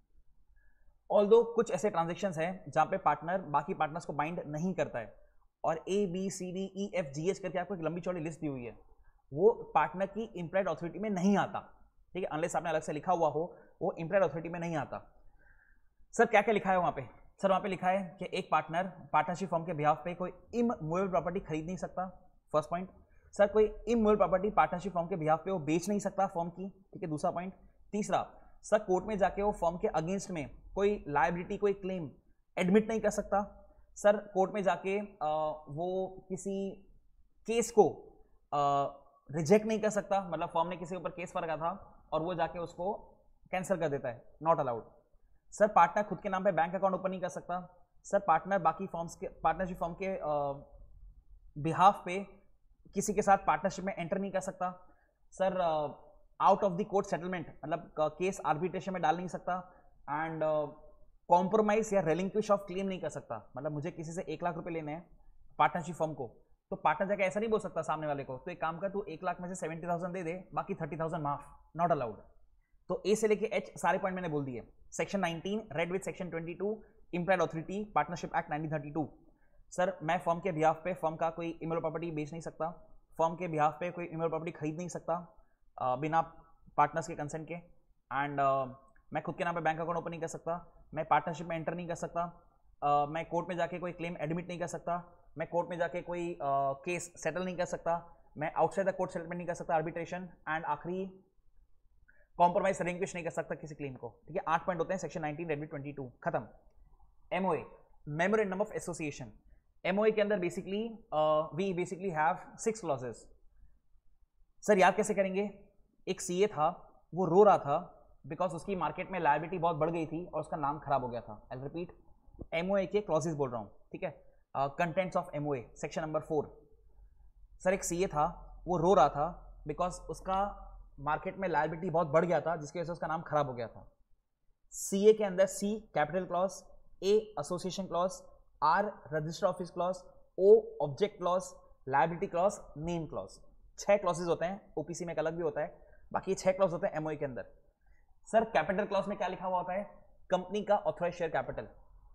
ऑल्दो कुछ ऐसे ट्रांजेक्शन्स हैं जहां पे पार्टनर बाकी पार्टनर्स को बाइंड नहीं करता है, और A B C D E F G H करके आपको एक लंबी चौड़ी लिस्ट दी हुई है, वो पार्टनर की इंप्लाइड ऑथोरिटी में नहीं आता, ठीक है, अनलेस आपने अलग से लिखा हुआ हो, वो इंप्लाइड ऑथोरिटी में नहीं आता। सर क्या क्या लिखा है वहां पे, सर वहां पे लिखा है कि एक पार्टनर पार्टनरशिप फर्म के बिहाफ पे कोई इमूवेबल प्रॉपर्टी खरीद नहीं सकता, फर्स्ट पॉइंट। सर कोई इमूवेबल प्रॉपर्टी पार्टनरशिप फर्म के बिहाफ पे वो बेच नहीं सकता फर्म की, ठीक है, दूसरा पॉइंट। तीसरा, सर कोर्ट में जाके वो फर्म के अगेंस्ट में कोई लायबिलिटी कोई क्लेम एडमिट नहीं कर सकता। सर कोर्ट में जाके आ, वो किसी केस को रिजेक्ट नहीं कर सकता, मतलब फर्म ने किसी के ऊपर केस पर रखा था और वो जाके उसको कैंसिल कर देता है, नॉट अलाउड। सर पार्टनर खुद के नाम पे बैंक अकाउंट ओपन नहीं कर सकता। सर पार्टनर बाकी फर्म्स के पार्टनरशिप फर्म के बिहाफ पे किसी के साथ पार्टनरशिप में एंटर नहीं कर सकता। Sir out of the court settlement, मतलब केस आर्बिट्रेशन में डाल नहीं सकता, एंड कॉम्प्रोमाइज या रेलिंक्विश ऑफ क्लेम नहीं कर सकता। मतलब मुझे किसी से एक लाख रुपए लेने हैं पार्टनरशिप फर्म को, तो पार्टनर जाके ऐसा नहीं बोल सकता सामने वाले को, तो एक काम कर, तू एक लाख में से सेवेंटी थाउजेंड दे दे, बाकी थर्टी थाउजेंड माफ, नॉट अलाउड। तो ए से लेके एच सारे पॉइंट मैंने बोल दिए। Section nineteen read with section twenty two implied authority partnership act nineteen thirty two. Sir मैं फर्म के बिहाफ पे फर्म का कोई इमोरल प्रॉपर्टी बेच नहीं सकता, फर्म के बिहाफ पे कोई इमोरल प्रॉपर्टी खरीद नहीं सकता uh, बिना पार्टनर्स के कंसेंट के। एंड uh, मैं खुद के नाम पे बैंक अकाउंट ओपन नहीं कर सकता, मैं पार्टनरशिप में एंटर नहीं कर सकता, uh, मैं कोर्ट में जाके कोई क्लेम एडमिट नहीं कर सकता, मैं कोर्ट में जाके कोई केस uh, सेटल नहीं कर सकता, मैं आउटसाइड द कोर्ट सेटलमेंट नहीं कर सकता, आर्बिट्रेशन। एंड आखिरी कॉम्प्रोमाइज रिलिंक्विश नहीं कर सकता किसी क्लेम को। ठीक है, आठ पॉइंट होते हैं section nineteen read with twenty two, खत्म। MOA, memorandum of association. MOA के अंदर basically we basically have six clauses. Sir याद कैसे करेंगे? एक सीए था, वो रो रहा था बिकॉज उसकी मार्केट में लायबिलिटी बहुत बढ़ गई थी और उसका नाम खराब हो गया था। आई रिपीट, एमओए के क्लॉजेस बोल रहा हूँ, ठीक है। Contents of MOA section number four. Sir एक सीए था, वो रो रहा था बिकॉज उसका मार्केट में लायबिलिटी बहुत बढ़ गया था, जिसकी वजह से उसका नाम खराब हो गया था। सीए के अंदर C capital clause, A association clause, R register office clause, O object clause, liability clause, name clause. छह क्लॉजेस होते हैं, ओपीसी में एक अलग भी होता है, बाकी छह क्लॉज होते हैं एमओए के अंदर। सर कैपिटल क्लॉज में क्या लिखा हुआ होता है? कंपनी का authorise share capital.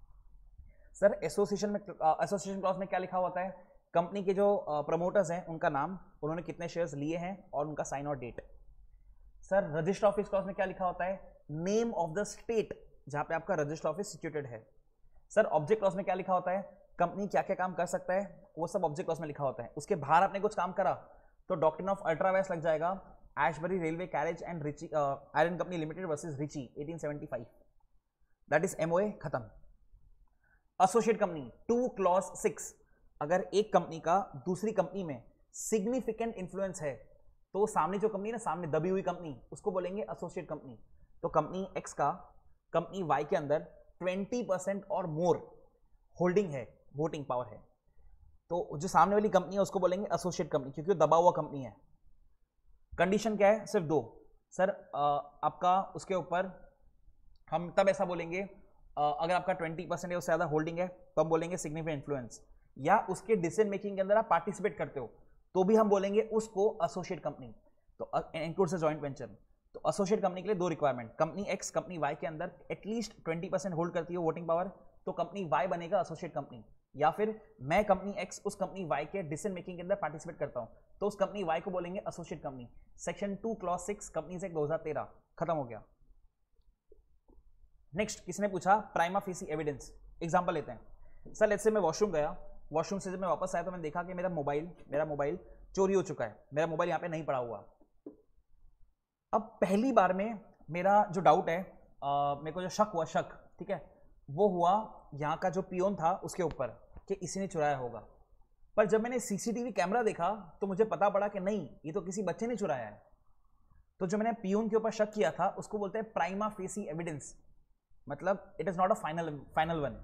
Sir association में एसोसिएशन क्लॉज में क्या लिखा हुआ होता है? कंपनी के जो प्रमोटर्स हैं उनका नाम, उन्होंने कितने शेयर्स लिए हैं और उनका साइन और date. Sir register office clause में क्या लिखा होता है? नेम ऑफ द स्टेट जहां पे आपका रजिस्टर ऑफिस सिचुएटेड है। सर ऑब्जेक्ट क्लॉज में क्या लिखा होता है? कंपनी क्या क्या काम कर सकता है वो सब ऑब्जेक्ट क्लॉज में लिखा होता है। उसके बाहर आपने कुछ काम करा तो डॉक्ट्रिन ऑफ अल्ट्रावायस लग जाएगा। Ashbury Railway Carriage and Riche Iron Company limited versus Riche eighteen seventy five, that is MOA, खत्म। Associate company two clause six. अगर एक कंपनी का दूसरी कंपनी में सिग्निफिकेंट इन्फ्लुएंस है तो सामने जो कंपनी ना, सामने दबी हुई कंपनी, उसको बोलेंगे एसोसिएट कंपनी। तो कंपनी एक्स का कंपनी वाई के अंदर ट्वेंटी परसेंट और मोर होल्डिंग है, वोटिंग पावर है, तो जो सामने वाली कंपनी है उसको बोलेंगे एसोसिएट कंपनी, क्योंकि वो दबा हुआ कंपनी है। कंडीशन क्या है? सिर्फ दो। सर आपका उसके ऊपर हम तब ऐसा बोलेंगे अगर आपका ट्वेंटी परसेंट या उससे ज्यादा होल्डिंग है तो हम बोलेंगे सिग्निफिकेंट इन्फ्लुएंस, या उसके डिसीजन मेकिंग के अंदर आप पार्टिसिपेट करते हो तो भी हम बोलेंगे उसको एसोसिएट कंपनी। तो इंक्लूड्स जॉइंट वेंचर। तो एसोसिएट कंपनी के लिए दो requirement, company X company Y के अंदर एटलीस्ट ट्वेंटी परसेंट होल्ड करती है वोटिंग पावर, तो कंपनी वाई बनेगा एसोसिएट कंपनी। या फिर मैं कंपनी एक्स उस कंपनी वाई के डिसीजन मेकिंग के अंदर पार्टिसिपेट करता हूं तो उस कंपनी वाई को बोलेंगे associate company. Section two clause six companies act दो हज़ार तेरह, खत्म हो गया। नेक्स्ट किसने पूछा? Prima facie evidence. एग्जांपल लेते हैं। सर लेट्स से मैं वॉशरूम गया, वॉशरूम से जब मैं वापस आया तो मैंने देखा कि मेरा मोबाइल मेरा मोबाइल चोरी हो चुका है, मेरा मोबाइल यहाँ पे नहीं पड़ा हुआ। अब पहली बार में मेरा जो डाउट है, आ, मेरे को जो शक हुआ शक ठीक है, वो हुआ यहाँ का जो पियोन था उसके ऊपर कि इसी ने चुराया होगा। पर जब मैंने सीसीटीवी कैमरा देखा तो मुझे पता पड़ा कि नहीं, ये तो किसी बच्चे ने चुराया है। तो जो मैंने पियोन के ऊपर शक किया था उसको बोलते हैं प्राइमा फेसी एविडेंस, मतलब it is not a final final one.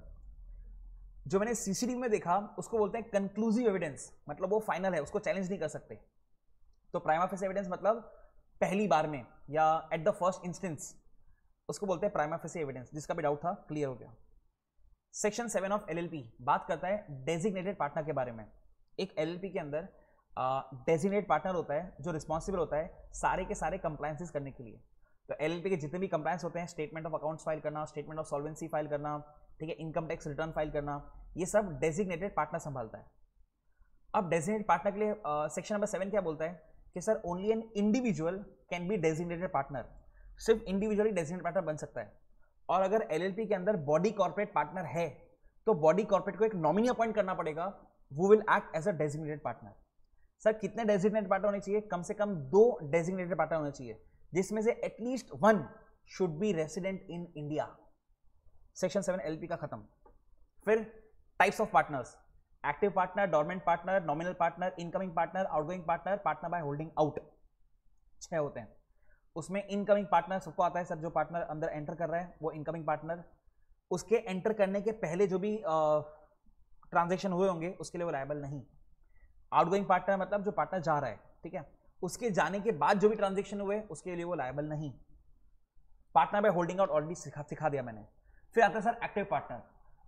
जो मैंने सीसीटीवी में देखा उसको बोलते हैं कंक्लूसिव एविडेंस, मतलब वो फाइनल है, उसको चैलेंज नहीं कर सकते। तो प्राइमा फेसी एविडेंस मतलब पहली बार में या एट द फर्स्ट इंस्टेंस, उसको बोलते हैं प्राइमा फेसी एविडेंस। जिसका भी डाउट था क्लियर हो गया। सेक्शन सेवन ऑफ एलएलपी बात करता है डेजिग्नेटेड पार्टनर के बारे में। एक एलएलपी के अंदर डेजिग्नेटेड पार्टनर होता है जो रिस्पॉन्सिबल होता है सारे के सारे कंप्लायंसेस करने के लिए। तो एलएलपी के जितने भी कंप्लायंस होते हैं, स्टेटमेंट ऑफ अकाउंट्स फाइल करना, स्टेटमेंट ऑफ सॉल्वेंसी फाइल करना, ठीक है, इनकम टैक्स रिटर्न फाइल करना, ये सब डेजिग्नेटेड पार्टनर संभालता है। अब डेजिग्नेटेड पार्टनर के लिए सेक्शन नंबर सेवन क्या बोलता है कि sir only an individual can be designated partner, सिर्फ इंडिविजुअली डेजिग्नेटेड पार्टनर बन सकता है। और अगर एलएलपी के अंदर बॉडी कॉर्पोरेट पार्टनर है तो बॉडी कॉर्पोरेट को एक नॉमिनी अपॉइंट करना पड़ेगा, वो will act as a designated partner. Sir कितने डेजिग्नेटेड पार्टनर होने चाहिए? कम से कम दो डेजिग्नेटेड पार्टनर होने चाहिए, जिसमें से at least one should be resident in India. Section seven LLP का खत्म। फिर types of partners, active partner, dormant partner, nominal partner, incoming partner, outgoing partner, partner by holding out, छह होते हैं। उसमें इनकमिंग पार्टनर सबको आता है सर, जो पार्टनर अंदर एंटर कर रहा है वो इनकमिंग पार्टनर, उसके एंटर करने के पहले जो भी ट्रांजैक्शन हुए होंगे उसके लिए वो लायबल नहीं। आउटगोइंग पार्टनर मतलब जो पार्टनर जा रहा है, ठीक है, उसके जाने के बाद जो भी ट्रांजैक्शन हुए उसके लिए वो लायबल नहीं। Partner by holding out already सिखा सिखा दिया मैंने। फिर आता है sir active partner.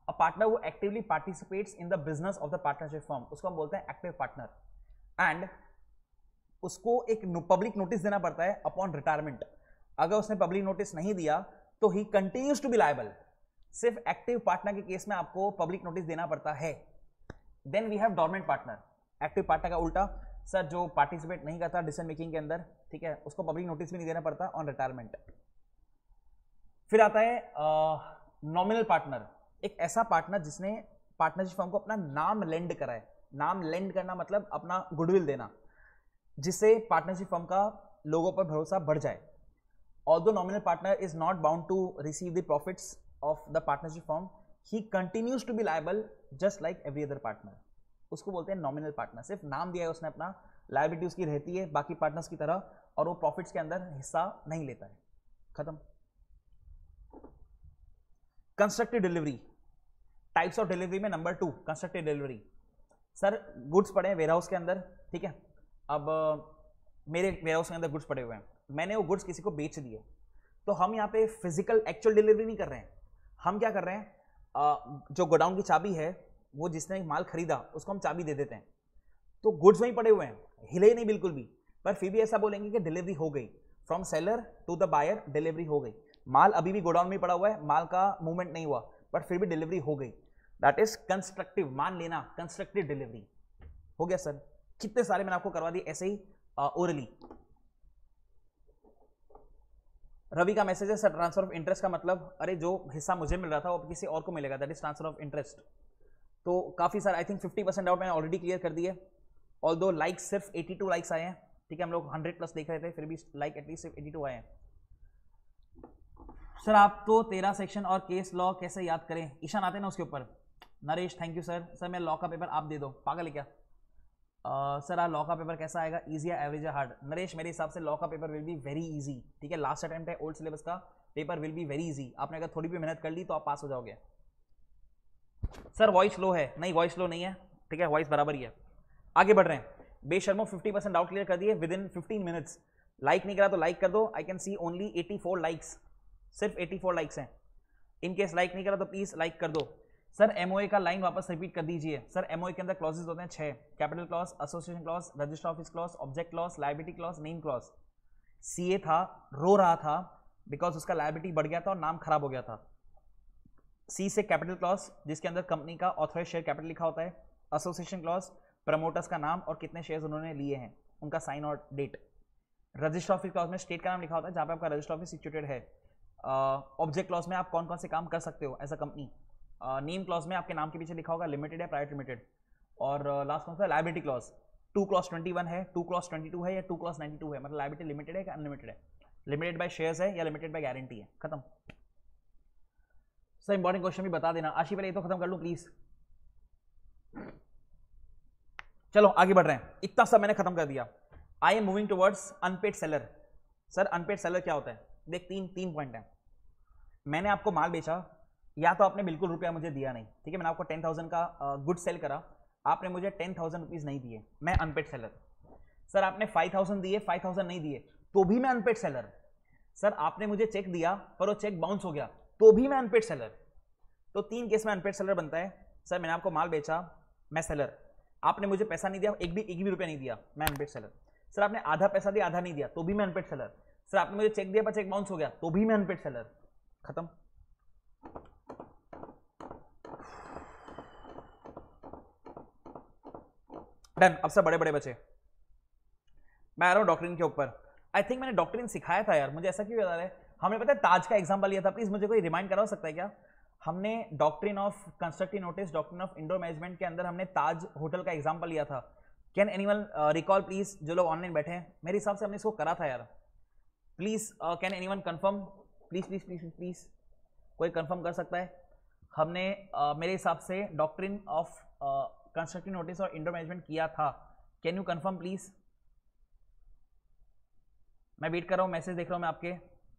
A partner वो actively participates in the business of the partnership firm, उसको हम बोलते हैं एक्टिव पार्टनर। एंड उसको एक पब्लिक नोटिस देना पड़ता है अपॉन रिटायरमेंट। अगर उसने पब्लिक नोटिस नहीं दिया तो ही कंटिन्यूज टू बी लायबल। सिर्फ एक्टिव पार्टनर के केस में आपको पब्लिक नोटिस देना पड़ता है। Then we have dormant partner. Active partner का उल्टा सर, जो पार्टिसिपेट नहीं करता डिसीजन मेकिंग के अंदर, ठीक है, उसको पब्लिक नोटिस भी नहीं देना पड़ता ऑन रिटायरमेंट। फिर आता है नॉमिनल पार्टनर, एक ऐसा पार्टनर जिसने पार्टनरशिप फर्म को अपना नाम लेंड करा है। नाम लेंड करना मतलब अपना गुडविल देना, जिससे पार्टनरशिप फर्म का लोगों पर भरोसा बढ़ जाए। Although nominal partner is not bound to receive the profits of the partnership firm, he continues to be liable just like every other partner. उसको बोलते हैं नॉमिनल पार्टनर। सिर्फ नाम दिया है उसने अपना, लायबिलिटी उसकी रहती है बाकी पार्टनर्स की तरह, और वो प्रॉफिट्स के अंदर हिस्सा नहीं लेता है। खत्म। Constructive delivery, types of delivery में number two constructive delivery. Sir goods पड़े हैं वेयरहाउस के अंदर, ठीक है, अब मेरे वेयरहाउस के अंदर गुड्स पड़े हुए हैं, मैंने वो गुड्स किसी को बेच दिए, तो हम यहाँ पे फिजिकल एक्चुअल डिलीवरी नहीं कर रहे हैं। हम क्या कर रहे हैं, आ, जो गोडाउन की चाबी है, वो जिसने माल खरीदा उसको हम चाबी दे देते हैं, तो गुड्स वहीं पड़े हुए हैं, हिले नहीं बिल्कुल भी, पर फिर भी ऐसा बोलेंगे कि डिलीवरी हो गई, from seller to the buyer delivery हो गई। माल अभी भी गोडाउन में पड़ा हुआ है, माल का मूवमेंट नहीं हुआ, बट फिर भी डिलीवरी हो गई। दैट इज कंस्ट्रक्टिव, मान लेना, कंस्ट्रक्टिव डिलीवरी हो गया। सर कितने सारे मैंने आपको करवा दिए ऐसे ही ओरली। रवि का मैसेज है सर, ट्रांसफर ऑफ इंटरेस्ट का मतलब, अरे जो हिस्सा मुझे मिल रहा था वो किसी और को मिलेगा, that is transfer of interest. तो काफी सारे, I think fifty percent doubt मैंने ऑलरेडी क्लियर कर दिए। ऑल्दो लाइक्स सिर्फ बयासी लाइक्स आए हैं, ठीक है, हम लोग हंड्रेड प्लस देख रहे थे, फिर भी लाइक एटलीस्ट सिर्फ बयासी आए हैं। सर आप तो तेरह सेक्शन और केस लॉ कैसे याद करें, ईशान आते ना उसके ऊपर। Naresh thank you sir. Sir मैं लॉ का पेपर आप दे दो, पागल है क्या? सर uh, लॉ का पेपर कैसा आएगा, इजी या एवरेज या हार्ड? नरेश मेरे हिसाब से लॉ का paper will be very easy, ठीक है, लास्ट अटेम्प्ट है, ओल्ड सिलेबस का paper will be very easy. आपने अगर थोड़ी भी मेहनत कर ली तो आप पास हो जाओगे। सर वॉइस लो है, नहीं वॉइस लो नहीं है, ठीक है, वॉइस बराबर ही है। आगे बढ़ रहे हैं। बेशर्मो फिफ्टी परसेंट डाउट क्लियर कर दिए within fifteen minutes. Like नहीं करा तो लाइक कर दो, I can see only eighty four likes, सिर्फ एटी फोर लाइक्स हैं। इन केस लाइक नहीं करा तो प्लीज लाइक कर दो। सर एमओए का लाइन वापस रिपीट कर दीजिए। सर एमओए के अंदर क्लॉजेस होते हैं छह, capital clause, association clause, register office clause, object clause, liability clause, name clause. CA था, रो रहा था बिकॉज उसका लायबिलिटी बढ़ गया था और नाम खराब हो गया था। सी से कैपिटल क्लॉज, जिसके अंदर कंपनी का ऑथराइज शेयर कैपिटल लिखा होता है। एसोसिएशन क्लॉज, प्रमोटर्स का नाम और कितने शेयर्स उन्होंने लिए हैं, उनका साइन और डेट। रजिस्टर ऑफिस क्लॉज में स्टेट का नाम लिखा होता है, जहां पे आपका रजिस्टर ऑफिस सिचुएटेड है। ऑब्जेक्ट uh, क्लॉज में आप कौन कौन से काम कर सकते हो as a company. Name clause में आपके नाम के पीछे लिखा होगा लिमिटेड है, प्राइवेट लिमिटेड। और लास्ट कौन सा, liability clause. Two clause twenty one है, टू क्लॉज ट्वेंटी टू है या टू क्लॉज नाइन्टी टू है, मतलब लायबिलिटी लिमिटेड है कि अनलिमिटेड है, लिमिटेड बाय शेयर्स है या लिमिटेड बाय गारंटी है। खत्म। सर इंपॉर्टेंट क्वेश्चन भी बता देना। आशी पहले ये तो खत्म कर लूं प्लीज। चलो आगे बढ़ रहे हैं, इतना सब मैंने खत्म कर दिया। I am moving towards unpaid seller. Sir unpaid seller क्या होता है? देख तीन तीन पॉइंट है। मैंने आपको माल बेचा, या तो आपने बिल्कुल रुपया मुझे दिया नहीं, ठीक है, मैंने आपको टेन थाउजेंड का गुड सेल करा, आपने मुझे टेन थाउजेंड रुपीज नहीं दिए, मैं अनपेड सेलर। सर आपने फाइव थाउजेंड दिए, फाइव थाउजेंड नहीं दिए, तो भी मैं अनपेड सेलर। सर आपने मुझे चेक दिया पर वो चेक बाउंस हो गया, तो भी मैं अनपेड सेलर। तो तीन केस में अनपेड सेलर बनता है। सर मैंने आपको माल बेचा, मैं सेलर, आपने मुझे पैसा नहीं दिया, एक भी एक भी रुपया नहीं दिया, मैं अनपेड सेलर। सर आपने आधा पैसा दिया, आधा नहीं दिया, तो भी मैं अनपेड सेलर। सर आपने मुझे चेक दिया पर चेक बाउंस हो गया, तो भी मैं अनपेड सेलर। खत्म। डन। अब सब बड़े बड़े बचे। मैं आ रहा हूं डॉक्ट्रिन के ऊपर। आई थिंक मैंने डॉक्ट्रिन सिखाया था यार, मुझे ऐसा क्यों याद आ रहा है। हमने पता है ताज का एग्जांपल लिया था, प्लीज मुझे कोई रिमाइंड करा सकता है क्या? हमने doctrine of constructive notice, doctrine of indoor management के अंदर हमने ताज होटल का एग्जांपल लिया था। कैन एनीवन रिकॉल प्लीज, जो लोग ऑनलाइन बैठे हैं? मेरे हिसाब से हमने इसको करा था यार। Please can anyone confirm, please please please please कोई कंफर्म कर सकता है? हमने uh, मेरे हिसाब से डॉक्ट्रिन ऑफ कंस्ट्रक्टिव नोटिस और इंडोर मैनेजमेंट किया था। Can you confirm please? मैं वेट कर रहा हूं, मैसेज देख रहा हूं मैं आपके।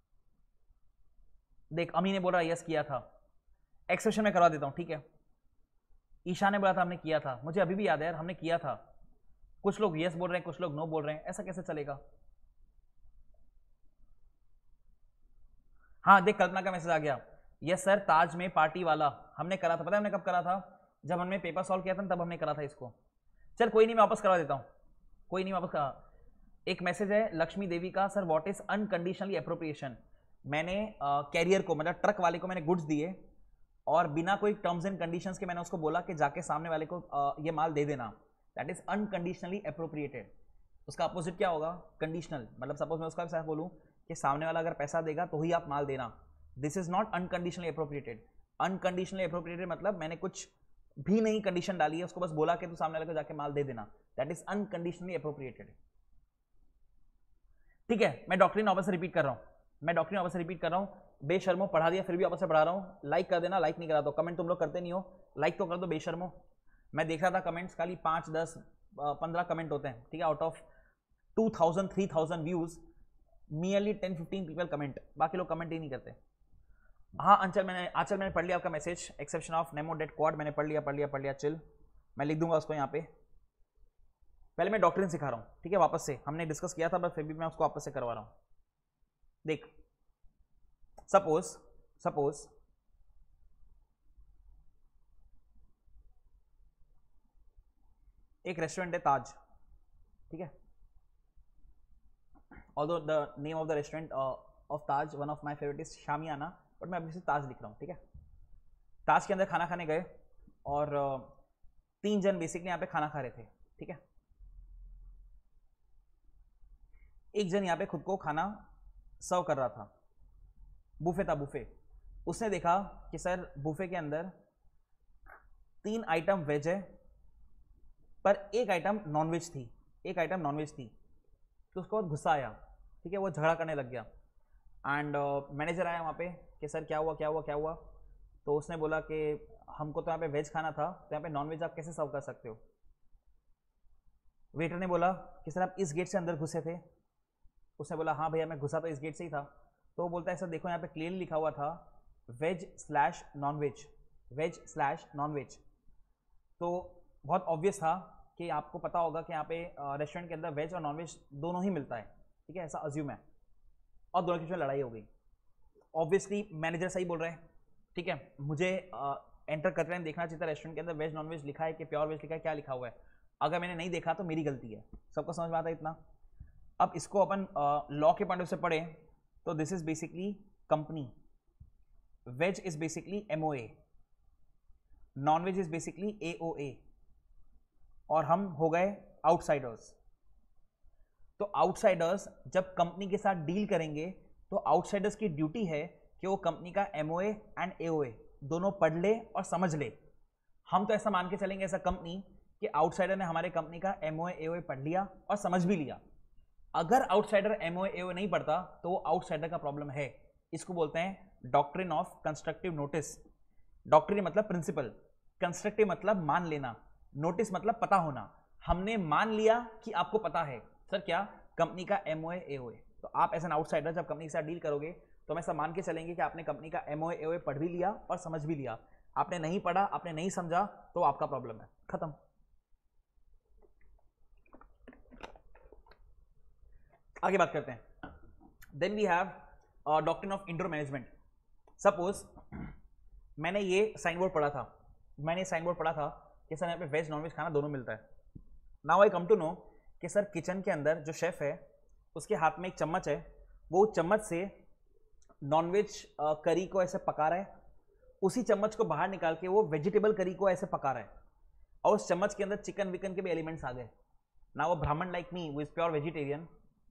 देख अमी ने बोला यस किया था, एक्सप्रेशन में करवा देता हूं, ठीक है। ईशा ने बोला था हमने किया था, मुझे अभी भी याद है यार, हमने किया था। कुछ लोग यस बोल रहे हैं, कुछ लोग नो बोल रहे हैं, ऐसा कैसे चलेगा? हाँ देख कल्पना का मैसेज आ गया। यस सर, ताज में पार्टी वाला हमने करा था, पता है हमने कब करा था? जब हमने पेपर सॉल्व किया था तब हमने करा था इसको। चल कोई नहीं, मैं वापस करवा देता हूँ, कोई नहीं वापस करा। एक मैसेज है लक्ष्मी देवी का, sir what is unconditionally appropriation. मैंने कैरियर uh, को मतलब ट्रक वाले को मैंने गुड्स दिए और बिना कोई टर्म्स एंड कंडीशंस के मैंने उसको बोला कि जाके सामने वाले को uh, ये माल दे देना, दैट इज अनकंडीशनली अप्रोप्रिएटेड। उसका अपोजिट क्या होगा? कंडीशनल। मतलब सपोज मैं उसका ऐसा बोलूँ कि सामने वाला अगर पैसा देगा तो ही आप माल देना, this is not unconditionally appropriated. Unconditionally appropriated मतलब मैंने कुछ भी नहीं कंडीशन डाली है, उसको बस बोला कि तू सामने वाले को जाके माल दे देना, दैट इज अनकंडीशनली अप्रोप्रिएटेड। ठीक है, मैं डॉक्ट्रिन वापस से रिपीट कर रहा हूँ, मैं डॉक्ट्रिन वापस से रिपीट कर रहा हूँ। बेशर्मो पढ़ा दिया फिर भी वापस से पढ़ा रहा हूँ। लाइक कर देना, लाइक नहीं करा तो कमेंट तुम लोग करते नहीं हो, लाइक तो कर दो बेशर्मो। मैं देख रहा था कमेंट्स खाली पाँच दस पंद्रह कमेंट होते हैं, ठीक है, out of two thousand three thousand views nearly ten fifteen people comment, बाकी लोग कमेंट ही नहीं करते। हाँ अंचल, मैंने आंचल मैंने पढ़ लिया आपका message, exception of nemo date quod मैंने पढ़ लिया पढ़ लिया पढ़ लिया चिल, मैं लिख दूंगा उसको यहाँ पे। पहले मैं डॉक्ट्रिन सिखा रहा हूँ, ठीक है, वापस से हमने डिस्कस किया था बस फिर भी मैं उसको वापस से करवा रहा हूँ। देख सपोज सपोज एक रेस्टोरेंट है ताज, ठीक है, although the name of the restaurant of Taj one of my favourite is Shamiana, but मैं अभी से ताज लिख रहा हूँ, ठीक है। ताज के अंदर खाना खाने गए और uh, तीन जन बेसिकली यहाँ पे खाना खा रहे थे, ठीक है। एक जन यहाँ पे खुद को खाना सर्व कर रहा था, बुफे था बुफे। उसने देखा कि सर बुफे के अंदर तीन आइटम वेज है पर एक आइटम नॉनवेज थी, एक आइटम नॉनवेज थी। तो उसको बहुत गुस्सा आया, ठीक है, वो झगड़ा करने लग गया। एंड मैनेजर आया वहाँ पे कि सर क्या हुआ क्या हुआ क्या हुआ। तो उसने बोला कि हमको तो यहाँ पे वेज खाना था, तो यहाँ पे नॉनवेज आप कैसे सर्व कर सकते हो। वेटर ने बोला कि सर आप इस गेट से अंदर घुसे थे। उसने बोला हाँ भैया मैं घुसा तो इस गेट से ही था। तो वो बोलता है सर देखो यहाँ पे क्लियरली लिखा हुआ था veg slash non veg, veg slash non veg. तो बहुत ऑब्वियस था कि आपको पता होगा कि यहाँ पे रेस्टोरेंट के अंदर वेज और नॉन वेज दोनों ही मिलता है, ठीक है, ऐसा अज्यूम है। और दोनों के बीच में लड़ाई हो गई। ऑब्वियसली मैनेजर सही बोल रहे हैं, ठीक है, मुझे एंटर करते टाइम देखना चाहिए था रेस्टोरेंट के अंदर वेज नॉन वेज लिखा है कि प्योर वेज लिखा है, क्या लिखा हुआ है। अगर मैंने नहीं देखा तो मेरी गलती है। सबको समझ में आता है इतना? अब इसको अपन लॉ के पॉइंट ऑफ से पढ़े तो this is basically company, veg is basically MOA, non veg is basically AOA, और हम हो गए आउटसाइडर्स। तो आउटसाइडर्स जब कंपनी के साथ डील करेंगे तो आउटसाइडर्स की ड्यूटी है कि वो कंपनी का एमओए एंड एओए दोनों पढ़ ले और समझ ले। हम तो ऐसा मान के चलेंगे ऐसा कंपनी कि आउटसाइडर ने हमारे कंपनी का एमओए एओए पढ़ लिया और समझ भी लिया। अगर आउटसाइडर एमओए एओए नहीं पढ़ता तो वो आउटसाइडर का प्रॉब्लम है। इसको बोलते हैं doctrine of constructive notice. Doctrine मतलब प्रिंसिपल, कंस्ट्रक्टिव मतलब मान लेना, नोटिस मतलब पता होना। हमने मान लिया कि आपको पता है सर क्या, कंपनी का एमओए एओए। तो आप एज एन आउटसाइडर जब कंपनी के साथ डील करोगे तो हम ऐसा मान के चलेंगे कि आपने कंपनी का एमओए एओए पढ़ भी लिया और समझ भी लिया। आपने नहीं पढ़ा, आपने नहीं समझा तो आपका प्रॉब्लम है, खत्म। आगे बात करते हैं। Then we have doctrine of indoor management. Suppose मैंने ये साइन बोर्ड पढ़ा था, मैंने साइन बोर्ड पढ़ा था कि सर यहाँ पे वेज नॉन वेज खाना दोनों मिलता है। Now I come to know कि सर किचन के अंदर जो शेफ है उसके हाथ में एक चम्मच है, वो चम्मच से नॉनवेज करी को ऐसे पका रहा है, उसी चम्मच को बाहर निकाल के वो वेजिटेबल करी को ऐसे पका रहा है, और उस चम्मच के अंदर चिकन विकन के भी एलिमेंट्स आ गए। ना वो ब्राह्मण लाइक मी वो इज प्योर वेजिटेरियन,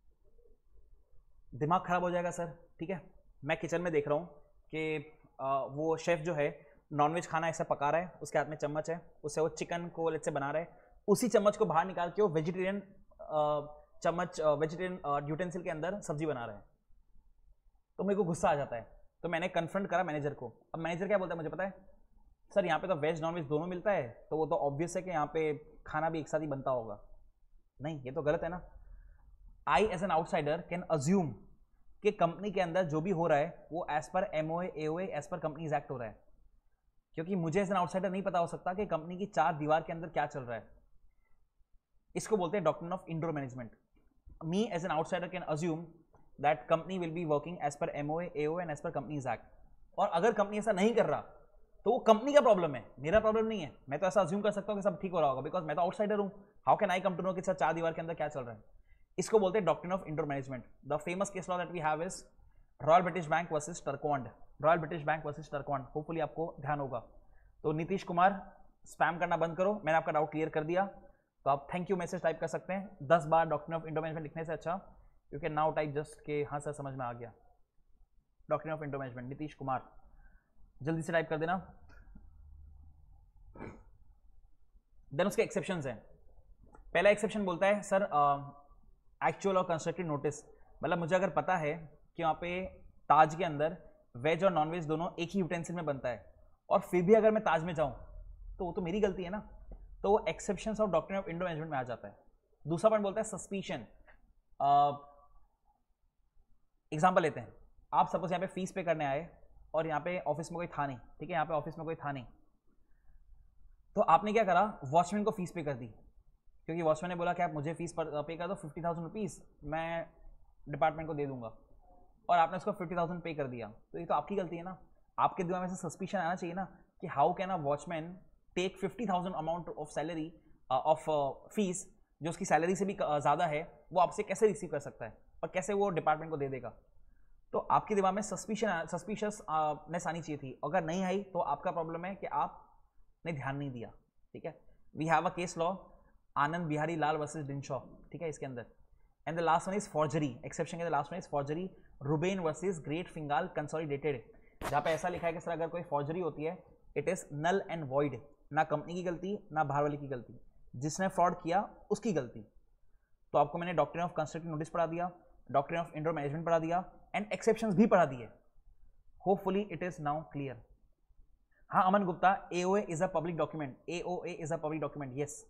दिमाग खराब हो जाएगा सर, ठीक है। मैं किचन में देख रहा हूँ कि वो शेफ जो है नॉनवेज खाना ऐसा पका रहा है, उसके हाथ में चम्मच है, उससे वो चिकन को लेट से बना रहा है, उसी चम्मच को बाहर निकाल के वो वेजिटेरियन चम्मच वेजिटेरियन यूटेंसिल के अंदर सब्जी बना रहे हैं। तो मेरे को गुस्सा आ जाता है, तो मैंने कन्फ्रंट करा मैनेजर को। अब मैनेजर क्या बोलता है मुझे पता है, सर यहाँ पे तो वेज नॉन वेज दोनों मिलता है, तो वो तो ऑब्वियस है कि यहाँ पे खाना भी एक साथ ही बनता होगा। नहीं, ये तो गलत है ना। I as an outsider can assume कि कंपनी के अंदर जो भी हो रहा है वो as per MOA AOA as per Companies Act हो रहा है, क्योंकि मुझे एज एन आउटसाइडर नहीं पता हो सकता कि कंपनी की चार दीवार के अंदर क्या चल रहा है। इसको बोलते हैं doctrine of indoor management. Me as an outsider can assume that company will be working as per MOA AOA and as per Companies Act. और अगर कंपनी ऐसा नहीं कर रहा तो वो कंपनी का प्रॉब्लम है, मेरा प्रॉब्लम नहीं है। मैं तो ऐसा अज्यूम कर सकता हूँ कि सब ठीक हो रहा होगा, बिकॉज मैं तो आउटसाइडर हूँ। How can I come to know कि सर चार दीवार के अंदर क्या चल रहा है। इसको बोलते हैं doctrine of indoor management. The famous case law that we have is Royal British Bank versus Turquand. Royal British Bank versus Turquand, hopefully आपको ध्यान होगा। तो नीतीश कुमार स्पैम करना बंद करो, मैंने आपका डाउट क्लियर कर दिया। तो आप थैंक यू मैसेज टाइप कर सकते हैं। दस बार डॉक्ट्रिन ऑफ इंडोर मैनेजमेंट लिखने से अच्छा you can now type just K हाँ सर समझ में आ गया। Doctrine of indoor management Nitish Kumar, जल्दी से टाइप कर देना। देन उसके एक्सेप्शंस हैं। पहला एक्सेप्शन बोलता है सर एक्चुअल और कंस्ट्रक्टिव नोटिस, मतलब मुझे अगर पता है कि वहाँ पे ताज के अंदर वेज और नॉन वेज दोनों एक ही यूटेंसिल में बनता है और फिर भी अगर मैं ताज में जाऊँ तो वो तो मेरी गलती है ना, तो वो exceptions of doctrine of indoor management में आ जाता है। दूसरा पॉइंट बोलता है सस्पिशन। एग्जाम्पल लेते हैं, आप सपोज यहाँ पे फीस पे करने आए और यहाँ पे ऑफिस में कोई था नहीं, ठीक है, यहाँ पे ऑफिस में कोई था नहीं, तो आपने क्या करा, वॉचमैन को फीस पे कर दी, क्योंकि वॉचमैन ने बोला कि आप मुझे फीस पर पे कर दो फिफ्टी थाउजेंड रुपीज़, मैं डिपार्टमेंट को दे दूंगा, और आपने उसको फिफ्टी थाउजेंड पे कर दिया, तो ये तो आपकी गलती है ना। आपके दिमाग में से सस्पिशन आना चाहिए ना कि how can a watchman take fifty thousand amount of salary of fees, जो उसकी सैलरी से भी ज़्यादा है, वो आपसे कैसे रिसीव कर सकता है और कैसे वो डिपार्टमेंट को दे देगा। तो आपके दिमाग में सस्पिशन सस्पिशियसनेस आनी चाहिए थी। अगर नहीं आई तो आपका प्रॉब्लम है कि आपने ध्यान नहीं दिया, ठीक है। We have a case law Anand Bihari Lal versus Dinshaw, ठीक है, इसके अंदर। And the last one is forgery, exception के last one is forgery Ruben versus Great Fingall Consolidated, जहाँ पे ऐसा लिखा है कि सर अगर कोई फॉर्जरी होती है it is null and void, ना कंपनी की गलती ना बाहर वाले की गलती, जिसने फ्रॉड किया उसकी गलती। तो आपको मैंने डॉक्ट्रिन ऑफ कंस्ट्रक्टिव नोटिस पढ़ा दिया, डॉक्ट्रिन ऑफ इंडोर मैनेजमेंट पढ़ा दिया एंड एक्सेप्शंस भी पढ़ा दिए। Hopefully it is now clear. हाँ Aman Gupta, AOA is a public document, AOA is a public document, yes.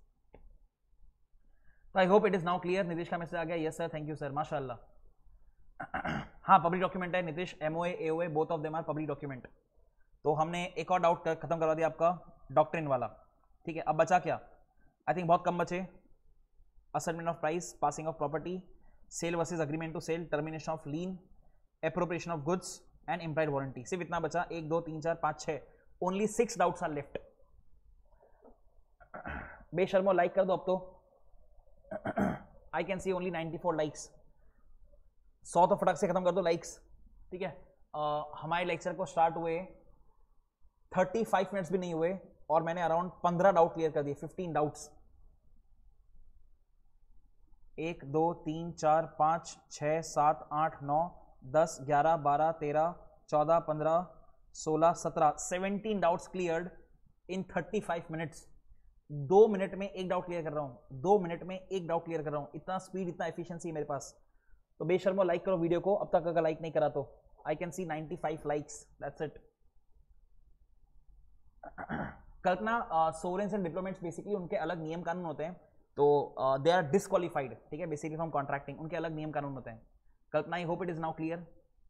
तो I hope it is now clear. Nitish का मैसेज आ गया, yes sir, thank you sir, माशाल्लाह। हाँ पब्लिक डॉक्यूमेंट है Nitish, MOA AOA both of them are public document. तो हमने एक और डाउट खत्म करवा दिया आपका डॉक्ट्रिन वाला, ठीक है। अब बचा क्या, आई थिंक बहुत कम बचे। Ascertainment of price, passing of property, sale versus agreement to sale, termination of lien, appropriation of goods and implied warranty. सिर्फ इतना बचा, एक दो तीन चार पाँच छः, only six doubts are left. बेशर्मो लाइक कर दो अब तो। I can see only ninety four likes. सौ तो फटक से खत्म कर दो लाइक्स, ठीक है। uh, हमारे लेक्चर को स्टार्ट हुए पैंतीस मिनट्स भी नहीं हुए और मैंने अराउंड पंद्रह डाउट क्लियर कर दिए, फिफ्टीन डाउट्स। एक दो तीन चार पाँच छः सात आठ नौ दस ग्यारह बारह तेरह चौदह पंद्रह सोलह सत्रह, seventeen doubts cleared in thirty five minutes. दो मिनट में एक डाउट क्लियर कर रहा हूँ, दो मिनट में एक डाउट क्लियर कर रहा हूँ। इतना स्पीड, इतना एफिशिएंसी मेरे पास। तो बेशर्मो लाइक करो वीडियो को, अब तक अगर लाइक नहीं करा तो। I can see ninety five likes, that's it. Kalpana, sovereigns and diplomats basically उनके अलग नियम कानून होते हैं, तो दे आर डिस्क्वालीफाइड, ठीक है, बेसिकली फ्रॉम कॉन्ट्रैक्टिंग, उनके अलग नियम कानून होते हैं। Kalpana, I hope it is now clear.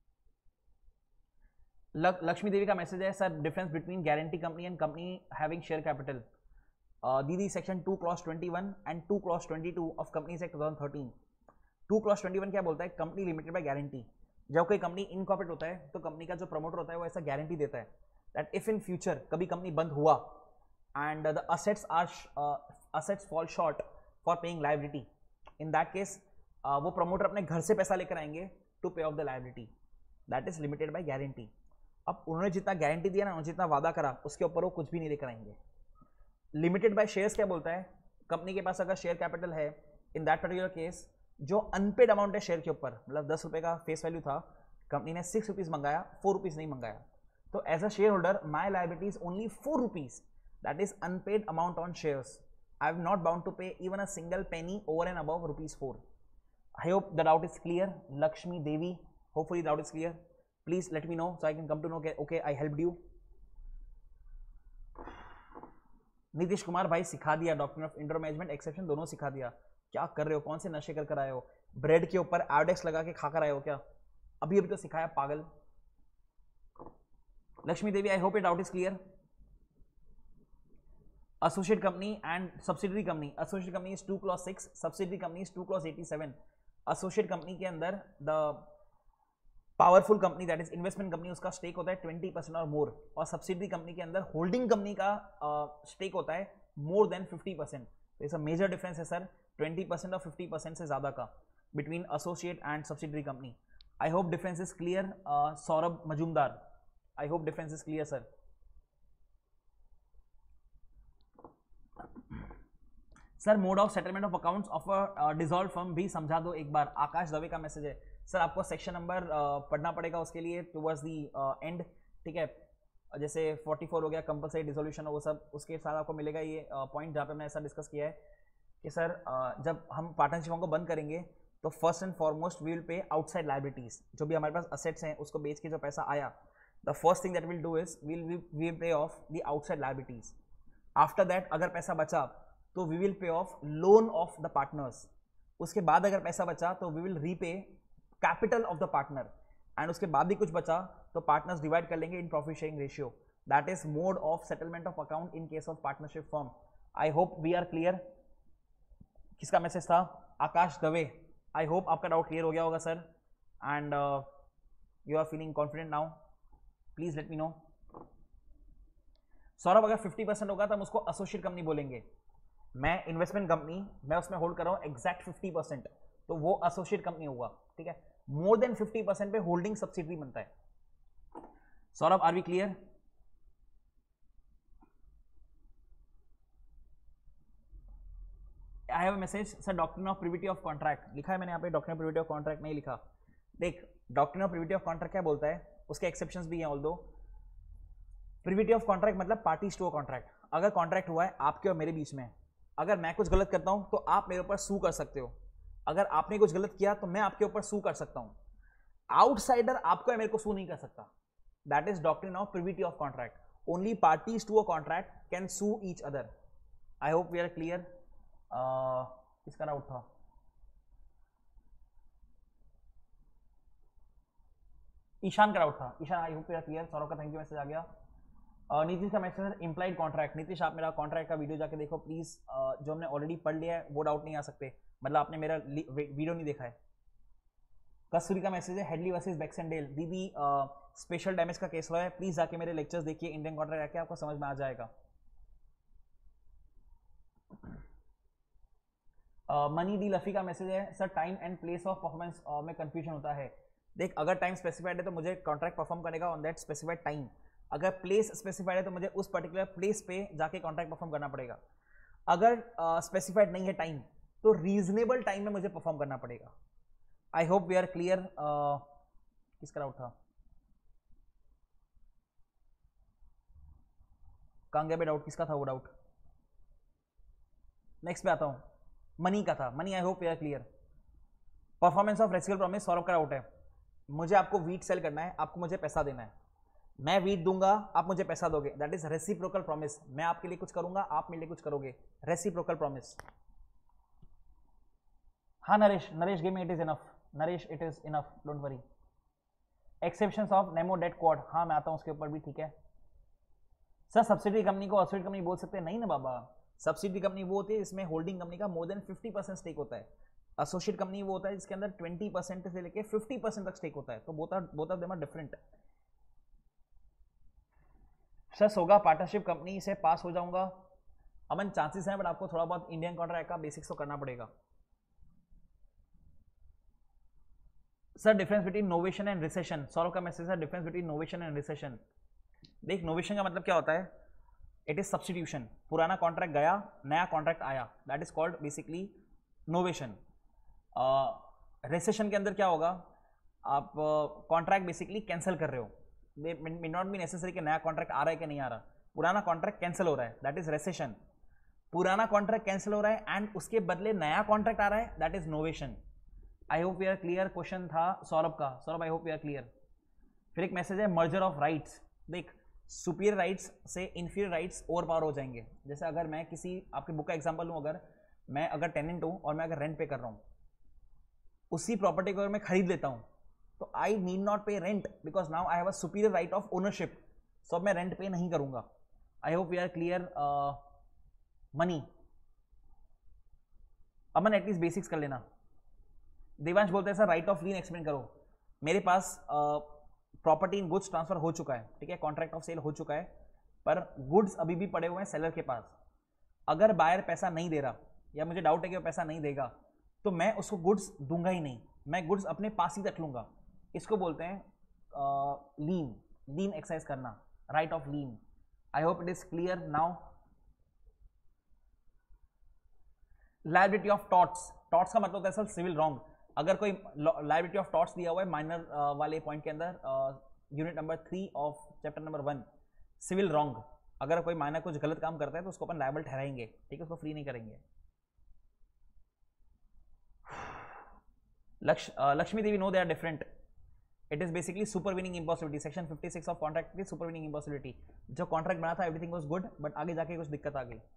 Lakshmi Devi का मैसेज है sir, difference between guarantee company and company having share capital. दीदी section two clause twenty one and two clause twenty two of Companies Act two thousand thirteen. Two clause twenty one क्या बोलता है, company limited by guarantee. जब कोई company incorporate होता है तो company का जो प्रमोटर होता है वो ऐसा गारंटी देता है दैट इफ इन फ्यूचर कभी कंपनी बंद हुआ and the assets are assets fall short for paying liability, in that case वो प्रमोटर अपने घर से पैसा लेकर आएंगे to pay off the liability, that is limited by guarantee. अब उन्होंने जितना गारंटी दिया ना, उन्होंने जितना वादा करा उसके ऊपर वो कुछ भी नहीं लेकर आएंगे। लिमिटेड बाय शेयर्स क्या बोलता है, कंपनी के पास अगर शेयर कैपिटल है, इन दैट पर्टिकुलर केस जो अनपेड अमाउंट है शेयर के ऊपर, मतलब दस रुपए का फेस वैल्यू था, कंपनी ने सिक्स रुपीज मंगाया, फोर रुपीज नहीं मंगाया, तो as a share holder my liability is only four rupees, that is unpaid amount on shares. I am not bound to pay even a single penny over and above rupees four. I hope the doubt is clear. Lakshmi Devi, hopefully doubt is clear. Please let me know so I can come to know okay I helped you. Nitish Kumar भाई सिखा दिया, doctrine of indoor management exception दोनों सिखा दिया। क्या कर रहे हो, कौन से नशे कर कर आए हो, ब्रेड के ऊपर एवडेक्स लगा के खाकर आए हो क्या, अभी अभी तो सिखाया पागल। Lakshmi Devi, I hope it doubt is clear. Associate company and subsidiary company, associate company is two clause six, subsidiary company is two clause eighty seven. Associate company के अंदर the powerful company that is investment company, उसका stake होता है twenty percent और मोर, और subsidiary company के अंदर holding company का स्टेक uh, होता है मोर देन फिफ्टी परसेंट। तो इट्स अ मेजर डिफरेंस है सर, ट्वेंटी परसेंट और फिफ्टी परसेंट से ज्यादा का between associate and subsidiary company. I hope difference is clear. Saurabh Majumdar, I hope difference is clear sir. Sir mode of settlement of accounts of a dissolve firm भी समझा दो एक बार। आकाश दवे का message है। सर आपको सेक्शन नंबर uh, पढ़ना पड़ेगा उसके लिए टुवर्ड्स दी एंड, ठीक है। जैसे फोर्टी फोर हो गया कंपलसरी डिसोल्यूशन, वो सब उसके साथ आपको मिलेगा ये पॉइंट uh, जहाँ पे हमने ऐसा डिस्कस किया है कि सर uh, जब हम पार्टनरशिपों को बंद करेंगे तो first and foremost we will pay outside liabilities, जो भी हमारे पास असेट्स हैं उसको बेच के जो पैसा आया, the first thing that will do is will we will pay off the outside liabilities. After that अगर पैसा बचा तो we will pay off loan of the partners. उसके बाद अगर पैसा बचा तो we will repay capital of the partner, and उसके बाद भी कुछ बचा तो पार्टनर्स डिवाइड कर लेंगे in profit sharing ratio. That is mode of settlement of account in case of partnership firm. I hope we are clear. किसका message था? आकाश दवे। आई होप आपका डाउट क्लियर हो गया होगा sir, and you are feeling confident now. Please let me know. Saurabh अगर fifty percent होगा तो हम उसको एसोसिएट कंपनी बोलेंगे। मैं इन्वेस्टमेंट कंपनी, मैं उसमें होल्ड कर रहा हूं एग्जैक्ट फिफ्टी परसेंट, तो वो एसोसिएट कंपनी होगा, ठीक है। मोर देन फिफ्टी परसेंट पे होल्डिंग सब्सिडरी बनता है। Saurabh are we clear? I have a message sir, doctrine of privity of contract लिखा है मैंने यहाँ पे, doctrine of privity of contract नहीं लिखा। देख, doctrine of privity of contract क्या बोलता है, उसके एक्सेप्शंस भी हैं ऑल्दो। प्रिविटी ऑफ कॉन्ट्रैक्ट मतलब पार्टीज टू अ कॉन्ट्रैक्ट। अगर कॉन्ट्रैक्ट हुआ है आपके और मेरे बीच में, अगर मैं कुछ गलत करता हूं तो आप मेरे ऊपर सू कर सकते हो, अगर आपने कुछ गलत किया तो मैं आपके ऊपर सू कर सकता हूं। आउटसाइडर आपको या मेरे को सू नहीं कर सकता। That is doctrine of privity of contract. Only parties to a contract can sue each other. I hope we are clear. किसका डाउट था? ईशान का डाउट था। Ishan I hope we are clear. Saurabh का थैंक यू मैसेज आ गया। Uh, Nitish का message है implied contract. Nitish आप मेरा कॉन्ट्रैक्ट का वीडियो जाके देखो प्लीज। uh, जो हमने ऑलरेडी पढ़ लिया है वो डाउट नहीं आ सकते, मतलब आपने मेरा वीडियो नहीं देखा है। कस्तूरी का मैसेज है हेडली वर्सेस बैक्सेंडेल। दीदी स्पेशल डैमेज का केस हुआ है, प्लीज जाके मेरे लेक्चर्स देखिए इंडियन कॉन्ट्रैक्ट आके, आपको समझ में आ जाएगा। मनी डी लफी का मैसेज है sir time and place of performance में कंफ्यूजन होता है। देख, अगर टाइम स्पेसिफाइड है तो मुझे कॉन्ट्रैक्ट परफॉर्म करेगा ऑन दैट स्पेसिफाइड टाइम। अगर प्लेस स्पेसिफाइड है तो मुझे उस पर्टिकुलर प्लेस पे जाके कॉन्ट्रैक्ट परफॉर्म करना पड़ेगा। अगर स्पेसिफाइड uh, नहीं है टाइम तो रीजनेबल टाइम में मुझे परफॉर्म करना पड़ेगा। I hope we are clear. किसका डाउट था? कांगे पे डाउट किसका था? वो डाउट नेक्स्ट पे आता हूं। मनी का था। Mani I hope we are clear. Performance of reciprocal promise Saurabh का डाउट है। मुझे आपको वीट सेल करना है, आपको मुझे पैसा देना है, मैं वीट दूंगा आप मुझे पैसा दोगे, दैट इज रेसिप्रोकल प्रॉमिस। मैं आपके लिए कुछ करूंगा आप मेरे लिए कुछ करोगे, रेसिप्रोकल प्रॉमिस। हाँ Naresh, Naresh give me it is enough. Naresh it is enough, don't worry. Exceptions of nemo dat quod, हाँ मैं आता हूं उसके ऊपर भी, ठीक है। सर सब्सिडी कंपनी को एसोसिएट कंपनी बोल सकते हैं? नहीं ना बाबा, सब्सिडी कंपनी वो होती है इसमें होल्डिंग कंपनी का more than fifty percent stake होता है। एसोसिएट कंपनी वो होता है जिसके अंदर ट्वेंटी परसेंट से लेके फिफ्टी परसेंट तक स्टेक होता है। तो both are both of them are different. Sir सोगा पार्टनरशिप कंपनी से पास हो जाऊंगा? अमन चांसेस हैं, बट आपको थोड़ा बहुत इंडियन कॉन्ट्रैक्ट का बेसिक्स तो करना पड़ेगा। Sir difference between novation and rescission. Saurabh का मैसेज है difference between novation and rescission. देख, नोवेशन का मतलब क्या होता है? It is substitution. पुराना कॉन्ट्रैक्ट गया, नया कॉन्ट्रैक्ट आया, that is called basically novation. Rescission के अंदर क्या होगा? आप कॉन्ट्रैक्ट बेसिकली कैंसिल कर रहे हो। They may not be necessary कि नया कॉन्ट्रैक्ट आ रहा है कि नहीं आ रहा, पुराना कॉन्ट्रैक्ट कैंसिल हो रहा है, दैट इज रेसेशन। पुराना कॉन्ट्रैक्ट कैंसिल हो रहा है एंड उसके बदले नया कॉन्ट्रैक्ट आ रहा है, that is novation. I hope we are clear. Question था सौरभ का। Saurabh I hope we are clear. फिर एक मैसेज है मर्जर ऑफ राइट्स। देख, सुपीरियर राइट्स से इंफीरियर राइट्स ओवर पावर हो जाएंगे। जैसे अगर मैं किसी, आपकी बुक का एग्जांपल लूँ, अगर मैं अगर टेनेंट हूँ और मैं अगर रेंट पे कर रहा हूँ, उसी प्रॉपर्टी को अगर मैं खरीद लेता हूँ तो I need not pay rent because now I have a superior right of ownership. So मैं रेंट पे नहीं करूंगा। I hope we are clear. Mani, Aman at least basics कर लेना। देवांश बोलते हैं sir right of lien explain करो। मेरे पास प्रॉपर्टी इन गुड्स ट्रांसफर हो चुका है, ठीक है, कॉन्ट्रैक्ट ऑफ सेल हो चुका है, पर गुड्स अभी भी पड़े हुए हैं सेलर के पास। अगर बायर पैसा नहीं दे रहा या मुझे डाउट है कि वो पैसा नहीं देगा तो मैं उसको गुड्स दूंगा ही नहीं, मैं गुड्स अपने पास ही रख लूंगा। इसको बोलते हैं लीन, लीन एक्सरसाइज करना, right of lien. I hope it is clear now. Liability of torts, torts का मतलब होता है सर सिविल रॉन्ग। अगर कोई लायबिलिटी ऑफ टॉर्ट्स दिया हुआ है माइनर वाले पॉइंट के अंदर, unit number three of chapter number one, civil wrong, अगर कोई माइनर कुछ गलत काम करता है तो उसको अपन लायबल ठहराएंगे, ठीक है, उसको फ्री नहीं करेंगे। लक्ष Lakshmi Devi, no they are different, it is basically supervening impossibility, section fifty six of contract की सुपरवीनिंग इम्पॉसिबिलिटी। जो कॉन्ट्रैक्ट बना था एवरीथिंग वाज गुड, बट आगे जाके कुछ दिक्कत आ गई।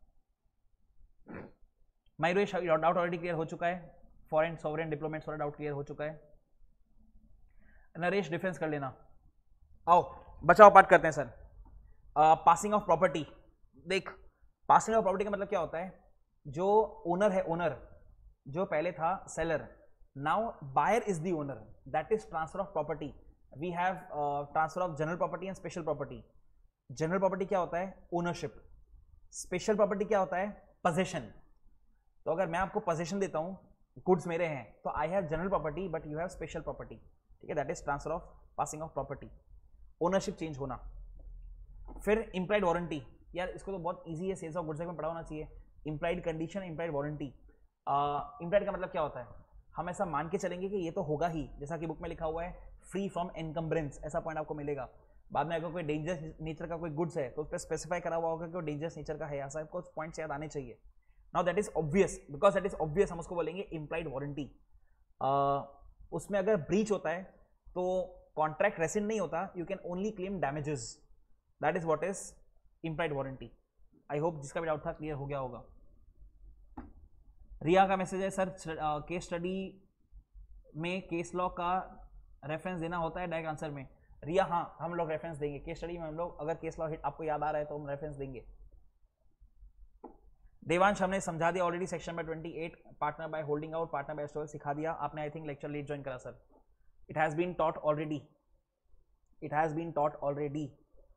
माइरोश डाउट ऑलरेडी क्लियर हो चुका है, फॉरेन सॉवरेन डिप्लोमेट्स वाला डाउट क्लियर हो चुका है। नरेश डिफेंस कर लेना। आओ बचाओ पाठ करते हैं सर। पासिंग ऑफ प्रॉपर्टी, देख पासिंग ऑफ प्रॉपर्टी का मतलब क्या होता है, जो ओनर है, ओनर जो पहले था seller, now buyer is the owner, that is transfer of property. We have transfer of general property and special property. General property क्या होता है, ओनरशिप। स्पेशल प्रॉपर्टी क्या होता है, पोजेशन। तो अगर मैं आपको पोजेशन देता हूं, गुड्स मेरे हैं, तो I have general property but you have special property, ठीक है, that is transfer of passing of property, ownership change होना। फिर इम्प्लाइड वारंटी, यार इसको तो बहुत इजी है, सेल्स ऑफ गुड्स में पढ़ा होना चाहिए। Implied condition, implied warranty. Implied का मतलब क्या होता है, हम ऐसा मान के चलेंगे कि ये तो होगा ही, जैसा कि बुक में लिखा हुआ है फ्री फ्रॉम एनकम्बरेंस, ऐसा पॉइंट आपको मिलेगा। बाद में अगर कोई डेंजरस नेचर का कोई गुड्स है तो उस पर स्पेसिफाई करा हुआ होगा कि वो डेंजरस नेचर का है, ऐसा आपको पॉइंट्स याद आने चाहिए। Now that is obvious, because that is obvious हम उसको बोलेंगे इम्प्लाइड वारंटी। उसमें अगर ब्रीच होता है तो कॉन्ट्रैक्ट रेसिड नहीं होता, you can only claim damages, that is what is implied warranty. I hope जिसका भी डाउट था क्लियर हो गया होगा। रिया का मैसेज है सर, केस स्टडी में केस लॉ का रेफरेंस देना होता है डायरेक्ट आंसर में। रिया हाँ, हम लोग रेफरेंस देंगे केस स्टडी में, हम लोग अगर केस लॉ आपको याद आ रहा है तो हम रेफरेंस देंगे। देवांश हमने समझा दिया already, section number twenty eight, partner by holding out, partner by स्टोर सिखा दिया आपने। I think lecture late join करा sir, it has been taught already, it has been taught already.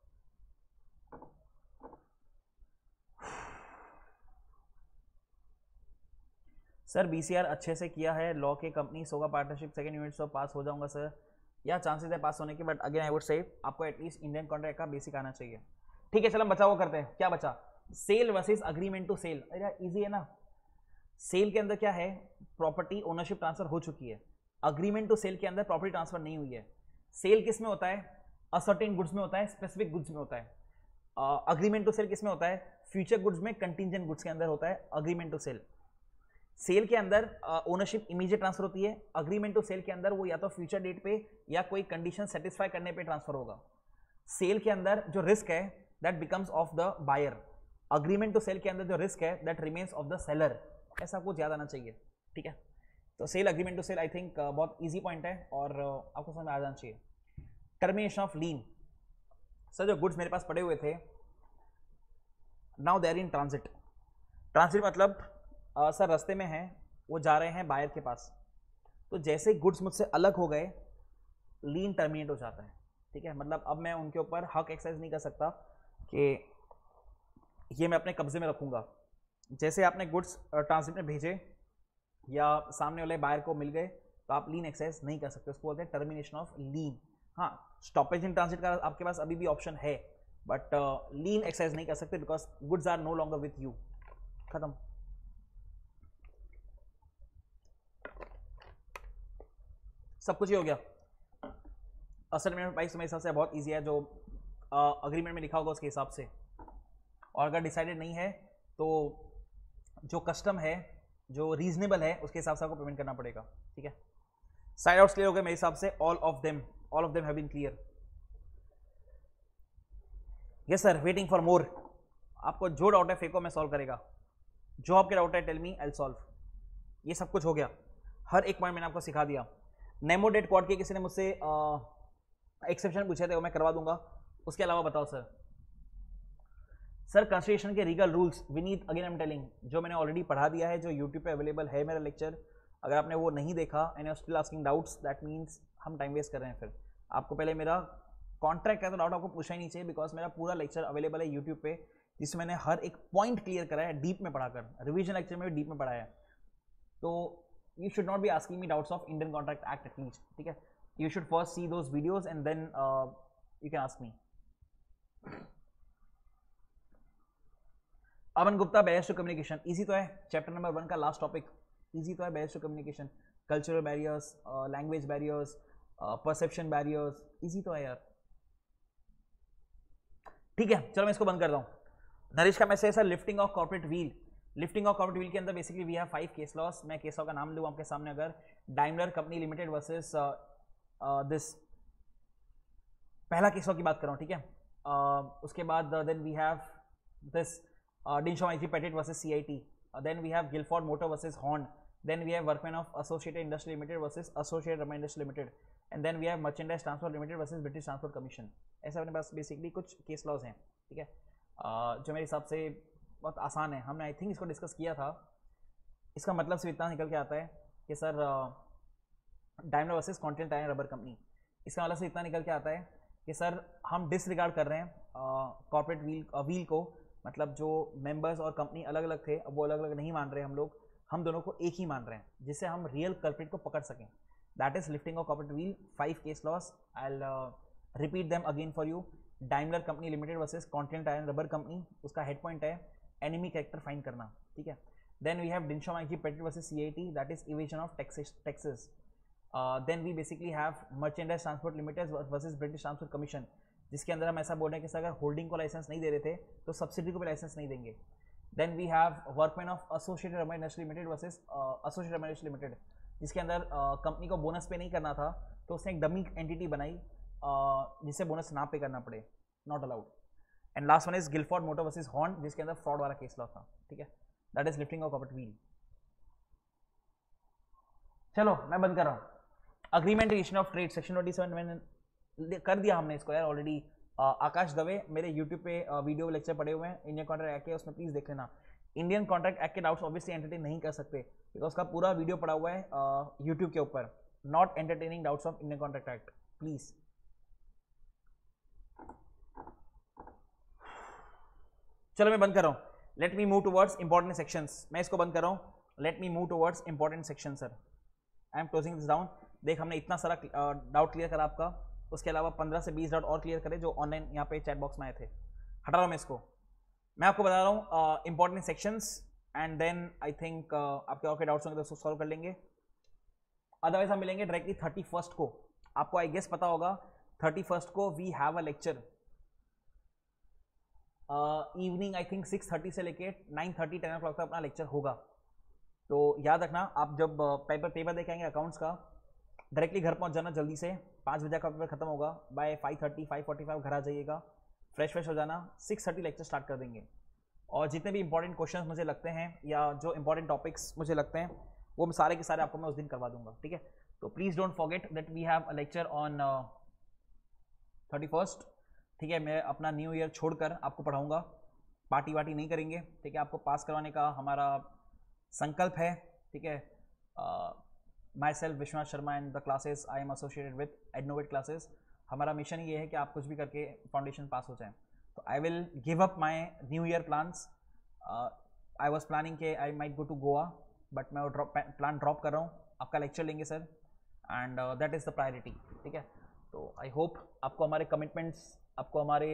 Sir BCR अच्छे से किया है, लॉ के कंपनी सोगा पार्टनरशिप सेकंड यूनिट से पास हो जाऊंगा सर, या चांसेस है पास होने के, but again I would say आपको एटलीस्ट इंडियन कॉन्ट्रैक्ट का बेसिक आना चाहिए। ठीक है चलो हम बचा वो करते हैं, क्या बचा, sale versus agreement to sell. अरे इजी है ना, सेल के अंदर क्या है, प्रॉपर्टी ओनरशिप ट्रांसफर हो चुकी है, अग्रीमेंट टू सेल के अंदर प्रॉपर्टी ट्रांसफर नहीं हुई है। सेल किस में होता है, असर्टेन गुड्स में होता है, स्पेसिफिक गुड्स में होता है। अग्रीमेंट टू सेल किस में होता है, फ्यूचर गुड्स में, कंटिंजेंट गुड्स के अंदर होता है अग्रीमेंट टू सेल। सेल के अंदर ओनरशिप इमीडिएट ट्रांसफर होती है, अग्रीमेंट टू सेल के अंदर वो या तो फ्यूचर डेट पे या कोई कंडीशन सेटिस्फाई करने पे ट्रांसफर होगा। सेल के अंदर जो रिस्क है that becomes of the buyer, agreement to sell के अंदर जो रिस्क है that remains of the seller, ऐसा कुछ याद आना चाहिए। ठीक है, तो sale agreement to sell I think बहुत ईजी पॉइंट है और uh, आपको समझ में आ जाना चाहिए। टर्मिनेशन ऑफ लीन, सर जो गुड्स मेरे पास पड़े हुए थे now they are in transit. Transit मतलब Uh, सर रास्ते में हैं, वो जा रहे हैं बायर के पास, तो जैसे गुड्स मुझसे अलग हो गए लीन टर्मिनेट हो जाता है। ठीक है, मतलब अब मैं उनके ऊपर हक एक्सरसाइज नहीं कर सकता कि ये मैं अपने कब्जे में रखूंगा। जैसे आपने गुड्स ट्रांजिट में भेजे या सामने वाले बायर को मिल गए तो आप लीन एक्सरसाइज नहीं कर सकते, उसको बोलते हैं टर्मिनेशन ऑफ लीन। हाँ, स्टॉपेज इन ट्रांजिट का आपके पास अभी भी ऑप्शन है, बट लीन एक्सरसाइज नहीं कर सकते because goods are no longer with you. खत्म। सब कुछ ही हो गया। असेटमेंट प्राइस मेरे हिसाब से बहुत इजी है, जो अग्रीमेंट में लिखा होगा उसके हिसाब से, और अगर डिसाइडेड नहीं है तो जो कस्टम है, जो रीजनेबल है, उसके हिसाब से आपको पेमेंट करना पड़ेगा। ठीक है, साइड आउट्स क्लियर हो गए मेरे हिसाब से, all of them all of them have been clear. Yes sir, waiting for more. आपको जो डाउट है फेको में सॉल्व करेगा, जो आपके डाउट है tell me I will solve. ये सब कुछ हो गया, हर एक पॉइंट मैंने आपको सिखा दिया। नेमो डेट क्वाड के किसी ने मुझसे एक्सेप्शन पूछे थे, वो मैं करवा दूंगा। उसके अलावा बताओ सर। सर कंस्टिट्यूशन के legal rules, Vineet again I am telling, जो मैंने ऑलरेडी पढ़ा दिया है, जो यूट्यूब पे अवेलेबल है मेरा लेक्चर, अगर आपने वो नहीं देखा and you are still asking doubts, that means हम टाइम वेस्ट कर रहे हैं। फिर आपको पहले मेरा कॉन्ट्रैक्ट है तो डाउट आपको पूछना ही नहीं चाहिए, बिकॉज मेरा पूरा लेक्चर अवेलेबल है यूट्यूब पे, जिसमें मैंने हर एक पॉइंट क्लियर करा है डीप में पढ़ाकर, रिवीजन लेक्चर में भी डीप में पढ़ाया है। तो you should not be asking me doubts of Indian contract act at least, ठीक है। You should first see those videos and then you can ask me. Aman Gupta, barriers to communication, easy तो है, चैप्टर नंबर वन का last topic easy तो है, barriers to communication, cultural barriers, language barriers, perception barriers, easy तो है यार, ठीक है। चलो मैं इसको बंद करता हूँ। नरेश का मैसेज है lifting of corporate veil. Lifting of corporate veil के अंदर basically we have five case laws. मैं केस लॉ का नाम लूँ आपके सामने, अगर Daimler company limited versus this, पहला केस लॉ की बात कर रहा हूँ, ठीक है। uh, उसके बाद then we have this Dinshaw Maneckji Petit versus CIT, then we have Gilford Motor versus Horne, then we have workmen of Associated Industry Limited versus Associated Raman Industry Limited, and then we have Merchandise Transport Limited versus British Transport Commission. ऐसे अपने पास basically कुछ case laws हैं, ठीक है, uh, जो मेरे हिसाब से बहुत आसान है। हमने आई थिंक इसको डिस्कस किया था। इसका मतलब सिर्फ इतना निकल के आता है कि sir Daimler versus Continental Tyre Rubber Company, इसका मतलब सिर्फ इतना निकल के आता है कि सर हम डिसरिगार्ड कर रहे हैं कॉर्पोरेट व्हील व्हील को, मतलब जो मेंबर्स और कंपनी अलग अलग थे अब वो अलग अलग नहीं मान रहे हम लोग, हम दोनों को एक ही मान रहे हैं, जिससे हम रियल कल्प्रिट को पकड़ सकें। That is lifting of corporate veil, five case laws. I will repeat them again for you. Daimler company limited versus Continental Tyre Rubber Company, उसका हेड पॉइंट है एनिमी कैरेक्टर फाइंड करना, ठीक है। Then we have Dinshaw Maneckji Petit versus CIT, that is evasion of taxes. Then we basically have Merchandise Transport Limited versus British Transport Commission, जिसके अंदर हम ऐसा बोल रहे हैं कि अगर होल्डिंग को लाइसेंस नहीं दे रहे थे तो सब्सिडी को भी लाइसेंस नहीं देंगे। Then we have workmen of Associated Raman Industry Limited versus Associated Raman Industry Limited, जिसके अंदर कंपनी uh, को बोनस पे नहीं करना था तो उसने एक डमी एंटिटी बनाई uh, जिससे बोनस ना पे करना पड़े, not allowed. And last one is Gilford Motor versus Horne, जिसके अंदर फ्रॉड वाला केस लॉ था, ठीक है। That is lifting of corporate veil. चलो मैं बंद कर रहा हूँ। Agreement registration of trade section twenty seven मैंने कर दिया हमने इसको यार ऑलरेडी। आकाश दवे मेरे यूट्यूब पे वीडियो लेक्चर पड़े हुए हैं इंडियन कॉन्ट्रैक्ट एक्ट के, उसमें प्लीज देख लेना। इंडियन कॉन्ट्रैक्ट एक्ट के डाउट्स ऑब्वियसली एंटरटेन नहीं कर सकते बिकॉज उसका पूरा वीडियो पड़ा हुआ है यूट्यूब के ऊपर। Not entertaining doubts of Indian contract Act, please. चलो मैं बंद कर रहा हूँ। Let me move towards important sections. मैं इसको बंद कर रहा हूँ। Let me move towards important section sir. I am closing this down. देख हमने इतना सारा डाउट क्लियर करा आपका, उसके अलावा पंद्रह से बीस डाउट और क्लियर करे जो ऑनलाइन यहाँ पे चैट बॉक्स में आए थे। हटा रहा हूँ मैं इसको। मैं आपको बता रहा हूँ important sections and then I think आपके और के डाउट्स होंगे तो उसको सॉल्व कर लेंगे। अदरवाइज हम मिलेंगे डायरेक्टली थर्टी फर्स्ट को। आपको आई गेस पता होगा थर्टी फर्स्ट को we have a lecture evening I think six thirty से लेके nine thirty ten o'clock तक अपना लेक्चर होगा। तो याद रखना आप जब पेपर पेपर देख आएंगे अकाउंट्स का, डायरेक्टली घर पहुंच जाना जल्दी से। पाँच बजे का पेपर खत्म होगा, by five thirty five forty five घर आ जाइएगा, फ्रेश फ्रेश हो जाना। सिक्स थर्टी लेक्चर स्टार्ट कर देंगे और जितने भी इंपॉर्टेंट क्वेश्चंस मुझे लगते हैं या जो इंपॉर्टेंट टॉपिक्स मुझे लगते हैं वो सारे के सारे आपको मैं उस दिन करवा दूंगा, ठीक है। तो please don't forget that we have a lecture on thirty first, ठीक है। मैं अपना न्यू ईयर छोड़कर आपको पढ़ाऊँगा, पार्टी वार्टी नहीं करेंगे, ठीक है। आपको पास करवाने का हमारा संकल्प है, ठीक है। Myself Vishwanath Sharma and the classes I am associated with Ednovate classes. हमारा मिशन ये है कि आप कुछ भी करके फाउंडेशन पास हो जाएं। तो I will give up my new year plans. I was planning के I might go to Goa, but मैं वो ड्रॉप प्लान ड्रॉप कर रहा हूँ। आपका लेक्चर लेंगे sir and that is the priority, ठीक है। तो आई होप आपको हमारे कमिटमेंट्स, आपको हमारे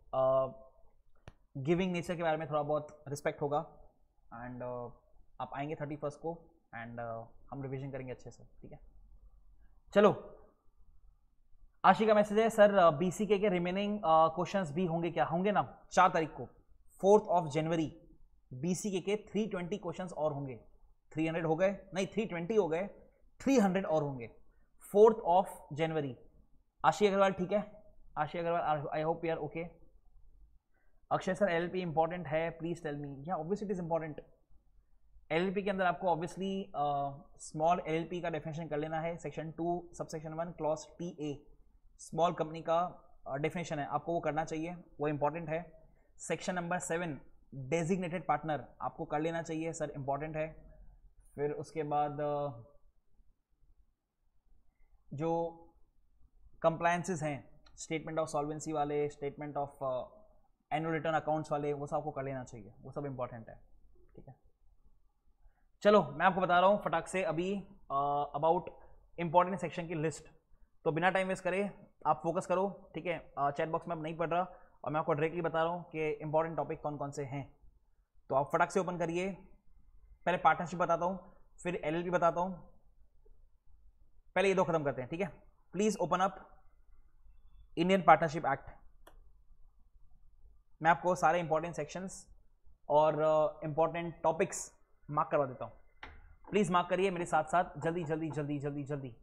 गिविंग uh, नेचर के बारे में थोड़ा बहुत रिस्पेक्ट होगा एंड uh, आप आएंगे थर्टी फर्स्ट को एंड uh, हम रिवीजन करेंगे अच्छे से, ठीक है। चलो आशी का मैसेज है सर बीसीके के रिमेनिंग क्वेश्चंस भी होंगे क्या? होंगे ना। चार तारीख को फोर्थ ऑफ जनवरी बीसीके के थ्री ट्वेंटी क्वेश्चंस और होंगे। थ्री हंड्रेड हो गए नहीं, थ्री ट्वेंटी हो गए, थ्री हंड्रेड और होंगे फोर्थ ऑफ जनवरी। आशी अग्रवाल ठीक है, Ashi Agarwal I hope you are okay. Akshay sir LLP important है, please tell me. Yeah obviously it is important. LLP के अंदर आपको ऑब्वियसली स्मॉल एलएलपी का डेफिनेशन कर लेना है। Section two sub section one clause T A small company का definition है, आपको वो करना चाहिए, वो इंपॉर्टेंट है। Section number seven designated partner आपको कर लेना चाहिए सर, इंपॉर्टेंट है। फिर उसके बाद जो कंप्लायंसेस हैं, स्टेटमेंट ऑफ सॉल्वेंसी वाले, statement of annual return accounts वाले, वो सब आपको कर लेना चाहिए, वो सब इंपॉर्टेंट है, ठीक है। चलो मैं आपको बता रहा हूँ फटाक से अभी अबाउट इंपॉर्टेंट सेक्शन की लिस्ट। तो बिना टाइम वेस्ट करे आप फोकस करो, ठीक है। चैट बॉक्स में अब नहीं पढ़ रहा और मैं आपको डायरेक्टली बता रहा हूँ कि इंपॉर्टेंट टॉपिक कौन कौन से हैं। तो आप फटाक से ओपन करिए। पहले पार्टनरशिप बताता हूँ, फिर एलएलपी बताता हूँ। पहले ये दो खत्म करते हैं, ठीक है। Please open up Indian partnership act. मैं आपको सारे इंपॉर्टेंट सेक्शंस और इंपॉर्टेंट टॉपिक्स मार्क करवा देता हूं। प्लीज मार्क करिए मेरे साथ साथ, जल्दी जल्दी जल्दी जल्दी जल्दी।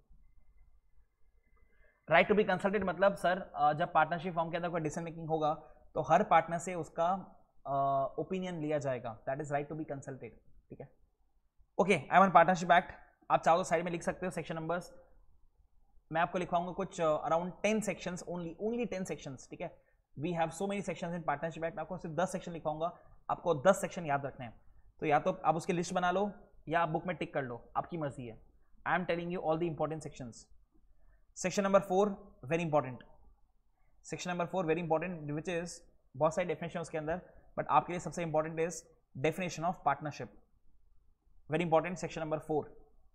राइट टू बी कंसल्टेड मतलब सर जब पार्टनरशिप फॉर्म के अंदर कोई डिसीजन मेकिंग होगा तो हर पार्टनर से उसका ओपिनियन uh, लिया जाएगा, that is right to be consulted, ठीक है। Okay, I one partnership act. आप चाहो तो साइड में लिख सकते हो सेक्शन नंबर्स। मैं आपको लिखवाऊंगा कुछ around ten sections, only only ten sections, ठीक है। We have so many sections in partnership act. मैं आपको सिर्फ दस सेक्शन लिखवाऊंगा, आपको दस सेक्शन याद रखने हैं। तो या तो आप उसकी लिस्ट बना लो या आप बुक में टिक कर लो, आपकी मर्जी है। I am telling you all the important sections. Section number four very important, section number four very important, which is बहुत सारी डेफिनेशन उसके अंदर, बट आपके लिए सबसे important is definition of partnership. Very important section number four.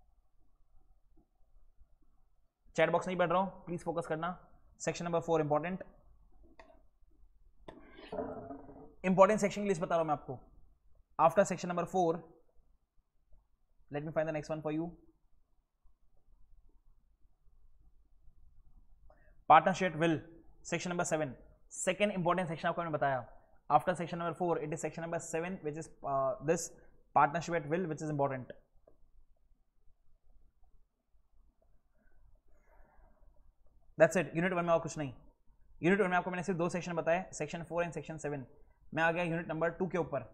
Chat box नहीं पढ़ रहा हूं, प्लीज फोकस करना। Section number four important. Important section की लिस्ट बता रहा हूं मैं आपको। After section number four, let me find the next one for you. Partnership will, section number seven. Second important section आपको मैंने बताया। After section number four it is section number seven which is this partnership at will, which is important. That's it. Unit one में और कुछ नहीं। Unit one में आपको मैंने सिर्फ दो सेक्शन बताए, section four and section seven. मैं आ गया यूनिट नंबर टू के ऊपर।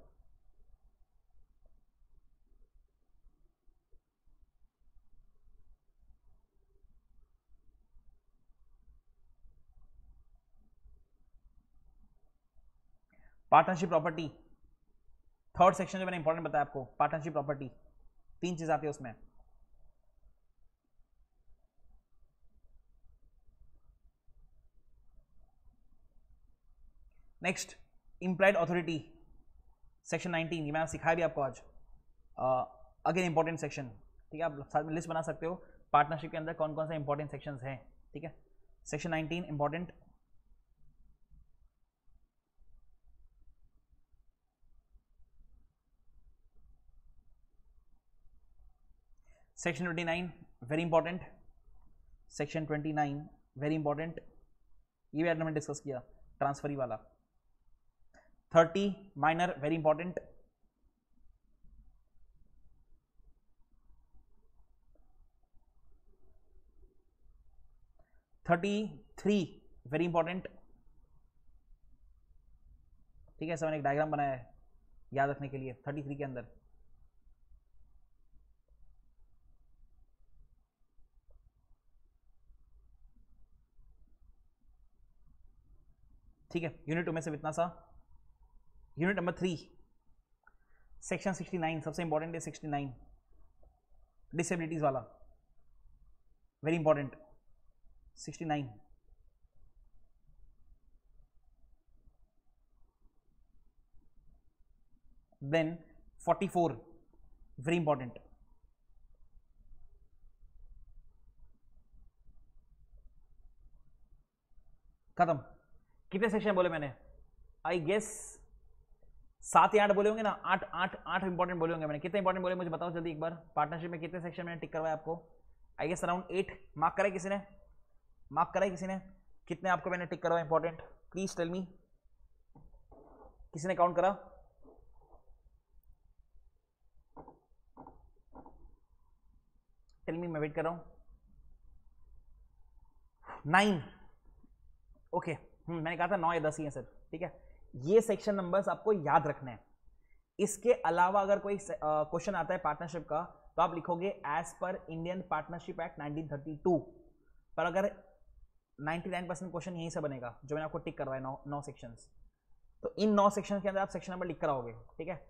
पार्टनरशिप प्रॉपर्टी, थर्ड सेक्शन जो मैंने इंपॉर्टेंट बताया आपको, पार्टनरशिप प्रॉपर्टी। तीन चीज आती है उसमें। Next implied authority, section nineteen. ये मैं सिखाया भी आपको आज, अगेन इंपॉर्टेंट सेक्शन, ठीक है। आप साथ में लिस्ट बना सकते हो पार्टनरशिप के अंदर कौन कौन से इंपॉर्टेंट सेक्शंस हैं, ठीक है। Section nineteen important. Section twenty nine very important. Section twenty nine very important, ये भी आज हमने डिस्कस किया, ट्रांसफरी वाला। Thirty minor very important. Thirty three very important, ठीक है। सर मैंने एक डायग्राम बनाया है याद रखने के लिए थर्टी थ्री के अंदर। ठीक है, यूनिट टू में से इतना सा। Unit number three, section sixty nine, सबसे इंपॉर्टेंट है सिक्सटी नाइन, डिसेबिलिटीज वाला, very important. Sixty nine then forty four very important. खत्म। कितने सेक्शन बोले मैंने? आई गेस सात या आठ बोले होंगे ना, आठ आठ आठ इंपॉर्टेंट बोले होंगे मैंने। कितने इंपॉर्टेंट बोले मुझे बताओ जल्दी एक बार। पार्टनरशिप में कितने सेक्शन मैंने टिक करवाया आपको? I guess around eight. Mark करा किसी ने? मार्क करा किसी ने? कितने आपको मैंने टिक करवाया इंपॉर्टेंट? प्लीज टेल मी। किसी ने काउंट करा? टेल मी, मैं वेट कर रहा हूं। Nine, okay. हम्म मैंने कहा था नौ या दस ही है सर, ठीक है। ये सेक्शन नंबर्स आपको याद रखने हैं। इसके अलावा अगर कोई क्वेश्चन आता है पार्टनरशिप का तो आप लिखोगे as per Indian partnership act nineteen thirty two. पर अगर निन्यानवे परसेंट क्वेश्चन यहीं से बनेगा जो मैंने आपको टिक करवाया, नौ नौ सेक्शंस। तो इन नौ सेक्शन के अंदर आप सेक्शन नंबर लिख कर आओगे, ठीक है।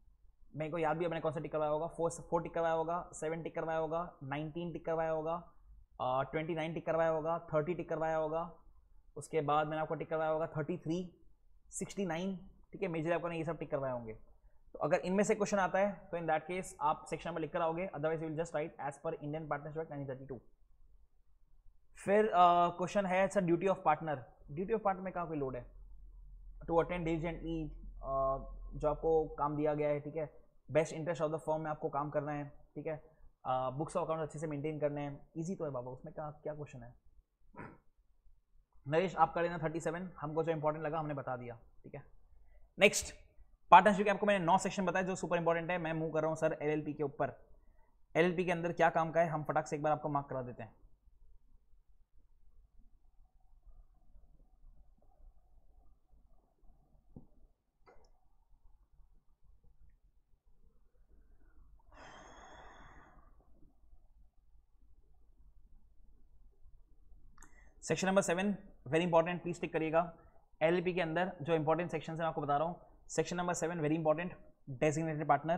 मेरे को याद भी है मैंने कौन सा टिक करवाया होगा। फोर फोर टिक करवाया होगा, सेवन टिक करवाया होगा, नाइनटीन टिक करवाया होगा, ट्वेंटी नाइन टिक करवाया होगा, थर्टी टिक करवाया होगा, उसके बाद मैंने आपको टिक करवाया होगा थर्टी थ्री, सिक्सटी नाइन, ठीक है, मेजर आपको ये सब टिक करवाए होंगे। तो अगर इनमें से क्वेश्चन आता है तो इन दैट केस आप सेक्शन नंबर लिख कर आओगे, otherwise you will just write as per Indian partnership act nineteen thirty two. फिर क्वेश्चन uh, है sir duty of partner, duty of partner में कहाँ कोई लोड है टू अटेंड डिलीजेंटली जो आपको काम दिया गया है, ठीक है, best interest of the firm में आपको काम करना है, ठीक है, बुक्स ऑफ अकाउंट अच्छे से मेंटेन करने हैं, इजी तो है बाबा, उसमें क्या क्या क्वेश्चन है। नरेश आप कर लेना थर्टी सेवन, हमको जो इंपॉर्टेंट लगा हमने बता दिया, ठीक है। नेक्स्ट पार्टनरशिप के आपको मैंने नौ सेक्शन बताया जो सुपर इंपॉर्टेंट है। मैं मूव कर रहा हूँ सर एलएलपी के ऊपर। एलएलपी के अंदर क्या काम का है हम फटाक से एक बार आपको मार्क करा देते हैं। Section number seven very important, please tick करिएगा। एलएलपी के अंदर जो इंपॉर्टेंट सेक्शन है मैं आपको बता रहा हूं। Section number seven very important, designated partner.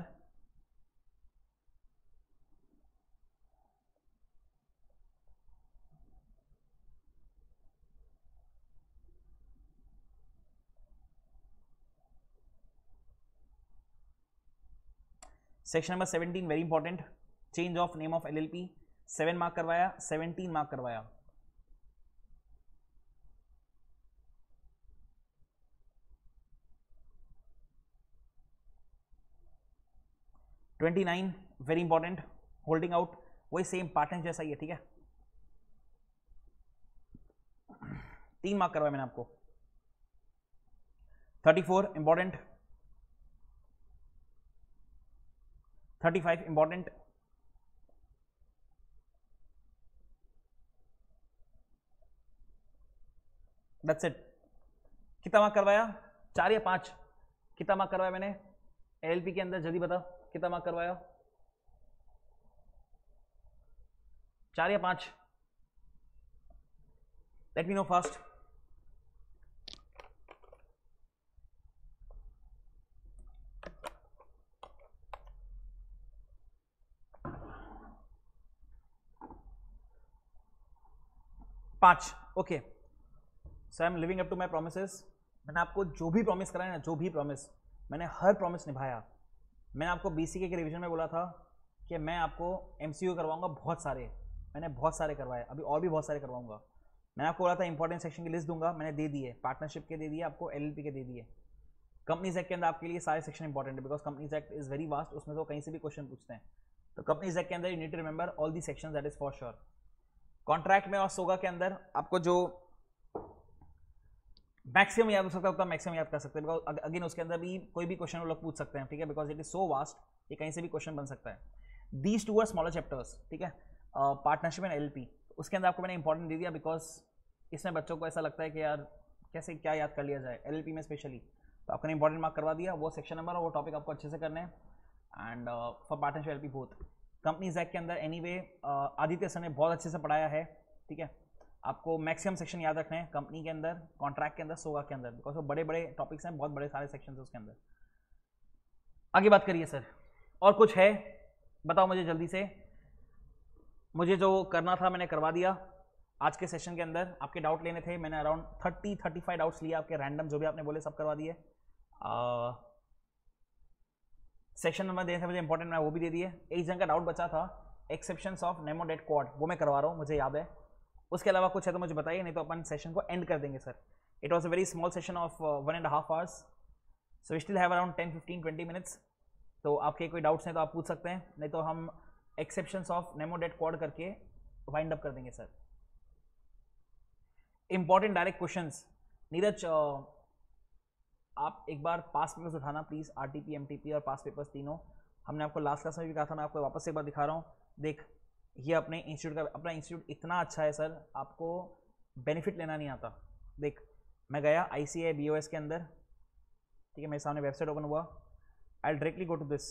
Section number seventeen very important, change of name of LLP. Seven mark करवाया, सेवनटीन मार्क करवाया। Twenty nine very important, holding out, वही सेम पार्टनर जैसा ही है, ठीक है, तीन मार्क करवाया मैंने आपको। Thirty four important, thirty five important, that's it. कितना मार्क करवाया, चार या पांच? कितना मार्क करवाया मैंने एलएलपी के अंदर, जल्दी बता कितना मार्क करवाया, चार या पांच? Let me know fast. पांच, okay. So I am living up to my promises. मैंने आपको जो भी प्रॉमिस कराया ना, जो भी प्रॉमिस, मैंने हर प्रॉमिस निभाया। मैंने आपको बीसीके के रिवीजन में बोला था कि मैं आपको एमसीक्यू करवाऊंगा बहुत सारे, मैंने बहुत सारे करवाए, अभी और भी बहुत सारे करवाऊंगा। मैंने आपको बोला था इंपॉर्टेंट सेक्शन की लिस्ट दूंगा, मैंने दे दी है, पार्टनरशिप के दे दिए आपको, एलएलपी के दे दिए। कंपनीज एक्ट के अंदर आपके लिए सारे सेक्शन इंपॉर्टेंट है because companies act is very vast, उसमें तो कहीं से भी क्वेश्चन पूछते हैं। तो कंपनीज एक्ट के अंदर you need to remember all the sections, that is for sure. Contract में और सोगा के अंदर आपको जो मैक्सिमम याद हो सकता है उतना मैक्सिमम याद कर सकते हैं, बिकॉज अगेन उसके अंदर भी कोई भी क्वेश्चन वो लोग पूछ सकते हैं, ठीक है, because it is so vast, ये कहीं से भी क्वेश्चन बन सकता है। These two are smaller chapters, ठीक है, पार्टनरशिप एंड एलएलपी, उसके अंदर आपको मैंने इंपॉर्टेंट दे दिया बिकॉज इसमें बच्चों को ऐसा लगता है कि यार कैसे क्या याद कर लिया जाए एलएलपी में स्पेशली, तो आपने इंपॉर्टेंट मार्क करवा दिया। वो सेक्शन नंबर और वो टॉपिक आपको अच्छे से करने हैं। And for partnership LLP both companies act के अंदर एनी वे आदित्य सर ने बहुत अच्छे से पढ़ाया है, ठीक है, आपको मैक्सिमम सेक्शन याद रखने हैं कंपनी के अंदर, कॉन्ट्रैक्ट के अंदर, सोगा के अंदर, बिकॉज वो बड़े बड़े टॉपिक्स हैं, बहुत बड़े सारे सेक्शन हैं उसके अंदर। आगे बात करिए सर, और कुछ है बताओ मुझे जल्दी से। मुझे जो करना था मैंने करवा दिया आज के सेशन के अंदर। आपके डाउट लेने थे, मैंने around thirty thirty five doubts लिए आपके, रैंडम जो भी आपने बोले सब करवा दिए। सेक्शन नंबर देने थे मुझे इंपॉर्टेंट, मैं वो भी दे दिए। एक जन का डाउट बचा था exceptions of nemo date quod, वो मैं करवा रहा हूँ, मुझे याद है। उसके अलावा कुछ है तो मुझे बताइए, नहीं तो अपन सेशन को एंड कर देंगे sir. It was a very small session of one and half hours, so we still have around ten fifteen twenty minutes. तो आपके कोई डाउट्स हैं तो आप पूछ सकते हैं, नहीं तो हम exceptions of nemo date quod करके वाइंड अप कर देंगे sir. Important direct questions, Neeraj आप एक बार पास पेपर्स उठाना प्लीज, आरटीपी एमटीपी और पास पेपर्स तीनों। हमने आपको लास्ट क्लास में भी कहा था, मैं आपको वापस एक बार दिखा रहा हूँ। देख ये अपने इंस्टीट्यूट का, अपना इंस्टीट्यूट इतना अच्छा है सर, आपको बेनिफिट लेना नहीं आता। देख मैं गया आईसीए बीओएस के अंदर, ठीक है, मेरे सामने वेबसाइट ओपन हुआ, I will directly go to this,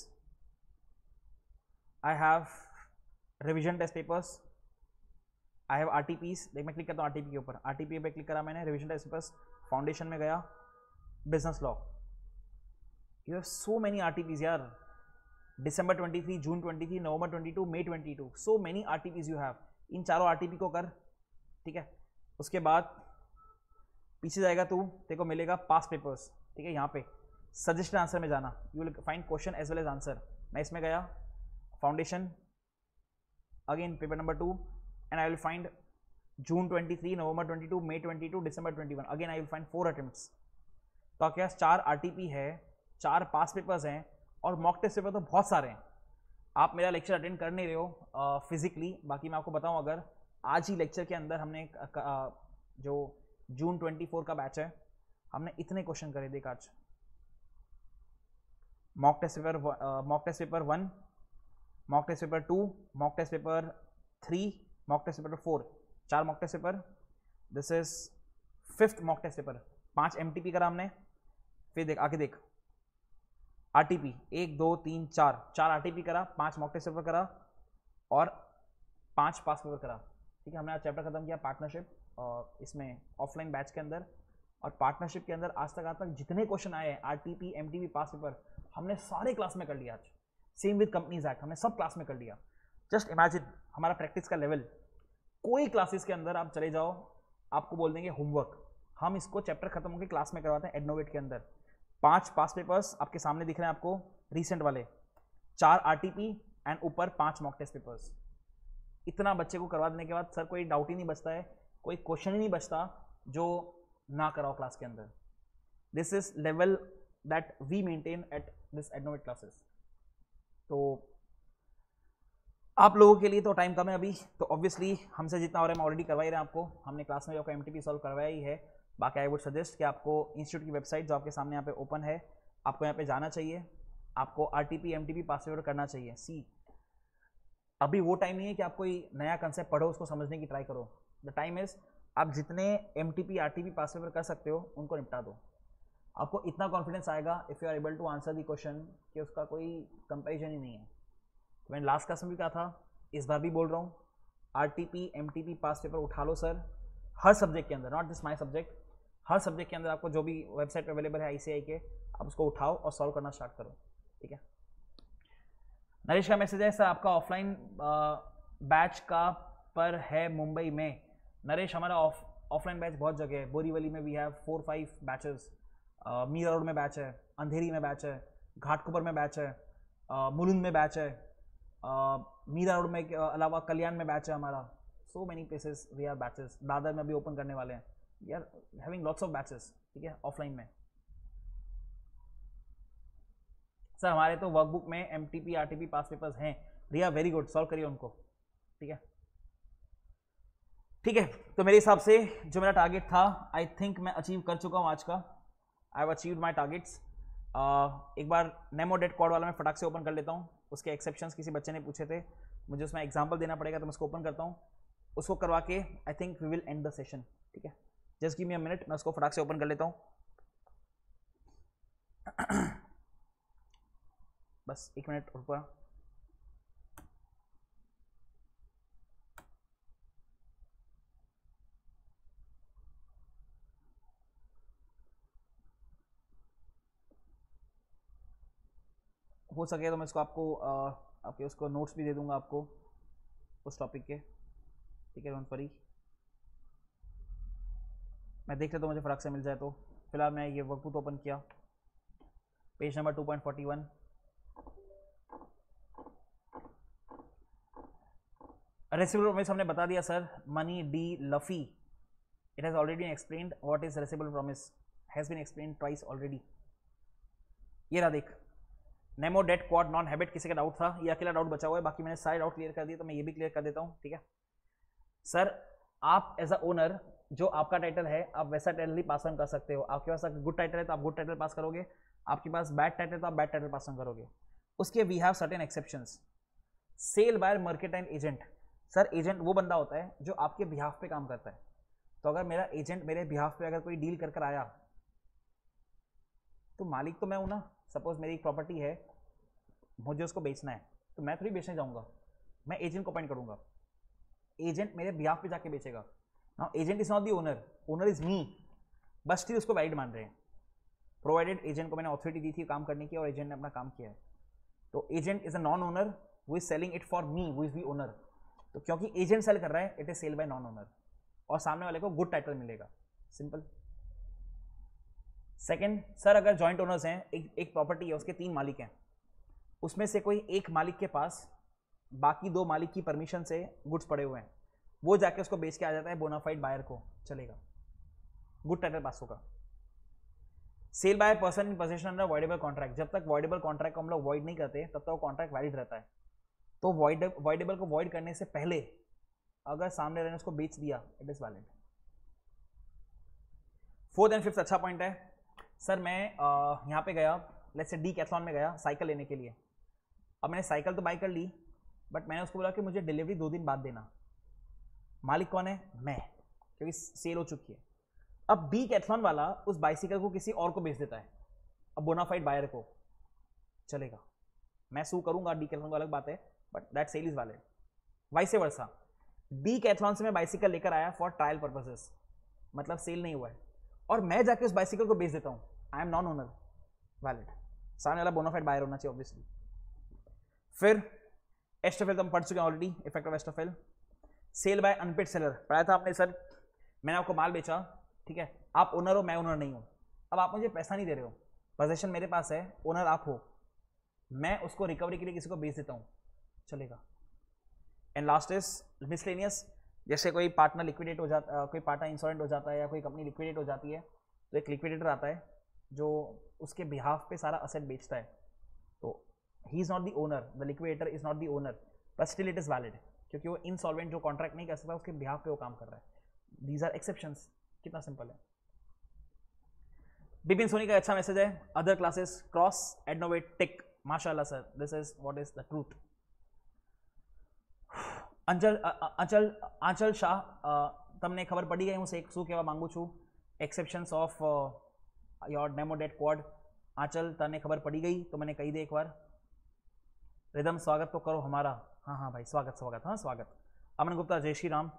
I have revision test papers, I have RTPs. देख मैं क्लिक करता हूँ आरटीपी के ऊपर, आरटीपी पे क्लिक करा मैंने, रिविजन टेस्ट पेपर्स, फाउंडेशन में गया, business law, you have so many RTPs यार, December twenty-three, June twenty-three, November twenty-two, May twenty-two, so many R T Ps you have. इन चारों आरटीपी को कर, ठीक है। उसके बाद पीछे जाएगा तू, तेरे को मिलेगा पास पेपर्स, ठीक है। यहाँ पे सजेस्टेड आंसर में जाना, you will find question as well as answer. मैं इसमें गया, foundation, again paper number two, and I will find June twenty three, November twenty two, May twenty two, December twenty one. Again I will find four attempts. तो आपके पास चार RTP है, चार पास papers हैं, और मॉक टेस्ट पेपर तो बहुत सारे हैं। आप मेरा लेक्चर अटेंड कर नहीं रहे हो फिजिकली, uh, बाकी मैं आपको बताऊं, अगर आज ही लेक्चर के अंदर हमने uh, जो जून ट्वेंटी फोर का बैच है, हमने इतने क्वेश्चन करे देख आज। Mock test paper mock test paper one, mock test paper two, mock test paper three, mock test paper four, चार mock test paper. This is fifth mock test paper. पांच MTP करा हमने, फिर देख आगे देख आरटीपी, एक दो तीन चार, चार आरटीपी करा, पांच मॉक टेस्ट पेपर करा, और पांच पास पेपर करा, ठीक है। हमने आज चैप्टर खत्म किया पार्टनरशिप, और इसमें ऑफलाइन बैच के अंदर, और पार्टनरशिप के अंदर आज तक आज तक जितने क्वेश्चन आए हैं आरटीपी, एमटीपी, पास पेपर, हमने सारे क्लास में कर लिया आज। सेम विद कंपनीज एक्ट, हमने सब क्लास में कर लिया। जस्ट इमेजिन हमारा प्रैक्टिस का लेवल। कोई क्लासेस के अंदर आप चले जाओ, आपको बोल देंगे होमवर्क, हम इसको चैप्टर खत्म होकर क्लास में करवाते हैं एडनोवेट के अंदर। पांच पास पेपर्स आपके सामने दिख रहे हैं आपको, रीसेंट वाले, चार आरटीपी, एंड ऊपर पांच मॉक टेस्ट पेपर्स। इतना बच्चे को करवा देने के बाद सर कोई डाउट ही नहीं बचता है, कोई क्वेश्चन ही नहीं बचता जो ना कराओ क्लास के अंदर। This is level that we maintain at this Adnovate classes. तो आप लोगों के लिए तो टाइम कम है अभी, तो ऑब्वियसली हमसे जितना हो रहा है हम ऑलरेडी करवा ही रहे हैं आपको। हमने क्लास में जो आपका एमटीपी सॉल्व करवाया ही है। बाकी आई वुड सजेस्ट कि आपको इंस्टीट्यूट की वेबसाइट जो आपके सामने यहाँ पे ओपन है, आपको यहाँ पे जाना चाहिए, आपको आरटीपी, एमटीपी, पास पेपर करना चाहिए। सी अभी वो टाइम नहीं है कि आप कोई नया कंसेप्ट पढ़ो, उसको समझने की ट्राई करो। द टाइम इज आप जितने एमटीपी, आरटीपी, पास पेपर कर सकते हो उनको निपटा दो। आपको इतना कॉन्फिडेंस आएगा if you are able to answer the question कि उसका कोई कंपेरिजन ही नहीं है। तो मैंने लास्ट क्लास में भी कहा था, इस बार भी बोल रहा हूँ, आरटीपी, एमटीपी, पास पेपर उठा लो सर, हर सब्जेक्ट के अंदर, नॉट जस्ट माई सब्जेक्ट, हर सब्जेक्ट के अंदर आपको जो भी वेबसाइट अवेलेबल है आईसीआई के, आप उसको उठाओ और सॉल्व करना स्टार्ट करो, ठीक है। नरेश का मैसेज है, सर आपका ऑफलाइन बैच का पर है मुंबई में। नरेश हमारा ऑफ ऑफलाइन बैच बहुत जगह है, बोरीवली में we have four five batches, Mira Road में बैच है, अंधेरी में बैच है, घाटकोपर में बैच है, मुलुंद में बैच है, मीरा रोड में अलावा कल्याण में बैच है हमारा। So many places we are batches. Dadar में भी ओपन करने वाले हैं, we are having lots of batches, ठीक है, ऑफलाइन में। सर हमारे तो वर्कबुक में एमटीपी, आरटीपी, पास पेपर्स हैं। रिया वेरी गुड, सॉल्व करिए उनको, ठीक है ठीक है। तो मेरे हिसाब से जो मेरा टारगेट था, आई थिंक मैं अचीव कर चुका हूं आज का। I have achieved my targets. एक बार नेमो डेट कोड वाला मैं फटाक से ओपन कर लेता हूं। उसके एक्सेप्शंस किसी बच्चे ने पूछे थे, मुझे उसमें एग्जाम्पल देना पड़ेगा, तो मैं उसको ओपन करता हूं। उसको करवा के I think we will end the session, ठीक है। Just give me a minute, मैं उसको फटाक से ओपन कर लेता हूं। बस एक मिनट रुको। हो सके तो मैं इसको आपको आ, आपके उसको नोट्स भी दे दूंगा आपको उस टॉपिक के, ठीक है, डोंट वरी। मैं देख लेता हूँ, मुझे फटाक से मिल जाए तो। फिलहाल मैं ये वर्कबुक ओपन किया, page number two point forty one. रेसिबल प्रॉमिस हमने बता दिया सर, मनी डी लफी, it has already explained what is रेसिबल promise, has been explained twice already. ये रहा देख, नेमो डेट क्वाड नॉन हैबिट। किसी का डाउट था, ये अकेला डाउट बचा हुआ है, बाकी मैंने सारे डाउट क्लियर कर दिए, तो मैं ये भी क्लियर कर देता हूँ, ठीक है। सर आप एज अ ओनर, जो आपका टाइटल है आप वैसा टाइटल ही पास ऑन कर सकते हो। आपके पास अगर गुड टाइटल है तो आप गुड टाइटल पास करोगे, आपके पास बैड टाइटल है तो आप बैड टाइटल पास ऑन करोगे। उसके we have certain exceptions. Sale buyer mercantile agent, sir agent वो बंदा होता है जो आपके बिहाफ पे काम करता है। तो अगर मेरा एजेंट मेरे बिहाफ पे अगर कोई डील कर कर आया, तो मालिक तो मैं हूं ना। सपोज मेरी एक प्रॉपर्टी है, मुझे उसको बेचना है, तो मैं थोड़ी बेचने जाऊंगा, मैं एजेंट को अपॉइंट करूंगा, एजेंट मेरे बिहाफ पे जाके बेचेगा। Now agent is not the owner, owner is me, बस स्टिल उसको वैलिड मान रहे हैं, प्रोवाइडेड एजेंट को मैंने ऑथोरिटी दी थी काम करने की और एजेंट ने अपना काम किया है। तो agent is a non owner who is selling it for me who is the owner. तो क्योंकि एजेंट सेल कर रहा है, it is sale by non owner, और सामने वाले को गुड टाइटल मिलेगा, सिंपल। सेकंड, सर अगर जॉइंट ओनर्स हैं, एक एक प्रॉपर्टी है, उसके तीन मालिक हैं, उसमें से कोई एक मालिक के पास बाकी दो मालिक की परमिशन से गुड्स पड़े हुए हैं, वो जाके उसको बेच के आ जाता है बोनाफाइड बायर को, चलेगा, गुड टाइटल पास होगा। Sale by person in position under voidable contract, जब तक वॉइडेबल कॉन्ट्रैक्ट को हम लोग वॉइड नहीं करते तब तक वो कॉन्ट्रैक्ट वैलिड रहता है। तो वॉइड वॉइडेबल को वॉइड करने से पहले अगर सामने वाले ने उसको बेच दिया, it is valid. Fourth and fifth अच्छा पॉइंट है, सर मैं uh, यहाँ पे गया, लेट्स से डीकैथलॉन में गया साइकिल लेने के लिए। अब मैंने साइकिल तो बाई कर ली, बट मैंने उसको बोला कि मुझे डिलीवरी दो दिन बाद देना। मालिक कौन है? मैं, क्योंकि सेल हो चुकी है। अब डीकैथलॉन वाला उस बाइसिकल को किसी और को बेच देता है, अब बोनाफाइड बायर को, चलेगा। मैं सू करूंगा डीकैथलॉन को, अलग बात है, but that sale is valid. Vice versa, Decathlon से मैं बाइसिकल लेकर आया फॉर ट्रायल पर्पसेस, मतलब सेल नहीं हुआ है, और मैं जाके उस बाइसिकल को बेच देता हूं, I am non owner, valid. सामने वाला बोनाफाइड बायर होना चाहिए ऑब्वियसली। फिर एस्टोफेल तो हम पढ़ चुके हैं already, effect of estoppel. Sale by unpaid seller पढ़ा था आपने, सर मैंने आपको माल बेचा, ठीक है, आप ओनर हो, मैं ओनर नहीं हूं, अब आप मुझे पैसा नहीं दे रहे हो, पोजीशन मेरे पास है, ओनर आप हो, मैं उसको रिकवरी के लिए किसी को बेच देता हूं, चलेगा। एंड लास्ट इज मिसलेनियस, जैसे कोई पार्टनर लिक्विडेट हो जाता, कोई पार्टनर इंसॉल्वेंट हो जाता है, या कोई कंपनी लिक्विडेट हो जाती है, तो एक लिक्विडेटर आता है जो उसके बिहाफ पे सारा असेट बेचता है, तो he is not the owner, the liquidator is not the owner, but still it is valid, क्योंकि वो इंसॉल्वेंट जो कॉन्ट्रैक्ट नहीं कर सकता, उसके बिहाफ पे वो काम कर रहा है। दीज आर एक्सेप्शंस, कितना सिंपल है। बिपिन सोनी का अच्छा मैसेज है, other classes cross Adnovate tick, माशाल्लाह sir, this is what is the truth. Anchal Anchal आंचल शाह, તમને ખબર પડી ગઈ, હું શું કહેવા માંગુ છું, એક્સેપ્શન્સ ઓફ યોર ડેમો ડેટ કોડ। आंचल तने खबर पड़ी गई तो मैंने कही दे एक बार। रिदम स्वागत तो करो हमारा, हाँ हाँ भाई स्वागत स्वागत, हाँ स्वागत। अमन गुप्ता, जय Shri Ram.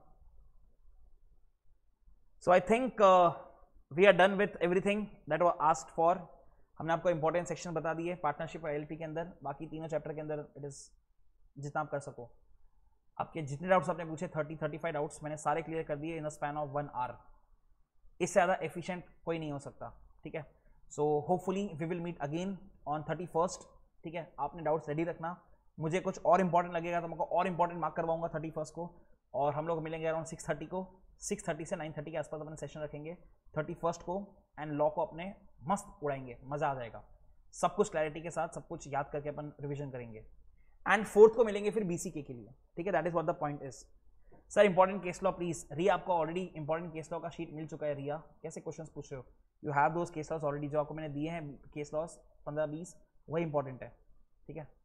So I think we are done with everything that was asked for. हमने आपको इंपॉर्टेंट सेक्शन बता दिए पार्टनरशिप और एलपी के अंदर, बाकी तीनों चैप्टर के अंदर इट इज जितना आप कर सको। आपके जितने डाउट्स आपने पूछे, थर्टी थर्टी फाइव डाउट्स मैंने सारे क्लियर कर दिए in a span of one hour. इससे ज़्यादा एफिशिएंट कोई नहीं हो सकता, ठीक है। So hopefully we will meet again on thirty first, ठीक है। आपने डाउट्स रेडी रखना, मुझे कुछ और इंपॉर्टेंट लगेगा तो मैं और इंपॉर्टेंट मार्क करवाऊंगा थर्टी फर्स्ट को, और हम लोग मिलेंगे अराउंड सिक्स थर्टी को, सिक्स थर्टी से नाइन थर्टी के आसपास अपने सेशन रखेंगे थर्टी फर्स्ट को, एंड लॉ को अपने मस्त उड़ाएंगे, मजा आ जाएगा। सब कुछ क्लैरिटी के साथ सब कुछ याद करके अपन रिविजन करेंगे, एंड फोर्थ को मिलेंगे फिर बीसीके के लिए, ठीक है। That is what the point is. Sir important case law please. Riya, आपको ऑलरेडी इंपॉर्टेंट केस लॉ का शीट मिल चुका है। रिया, कैसे क्वेश्चंस पूछ रहे हो? You have those case laws already, जो आपको मैंने दिए हैं केस लॉस पंद्रह बीस, वही इंपॉर्टेंट है, ठीक है।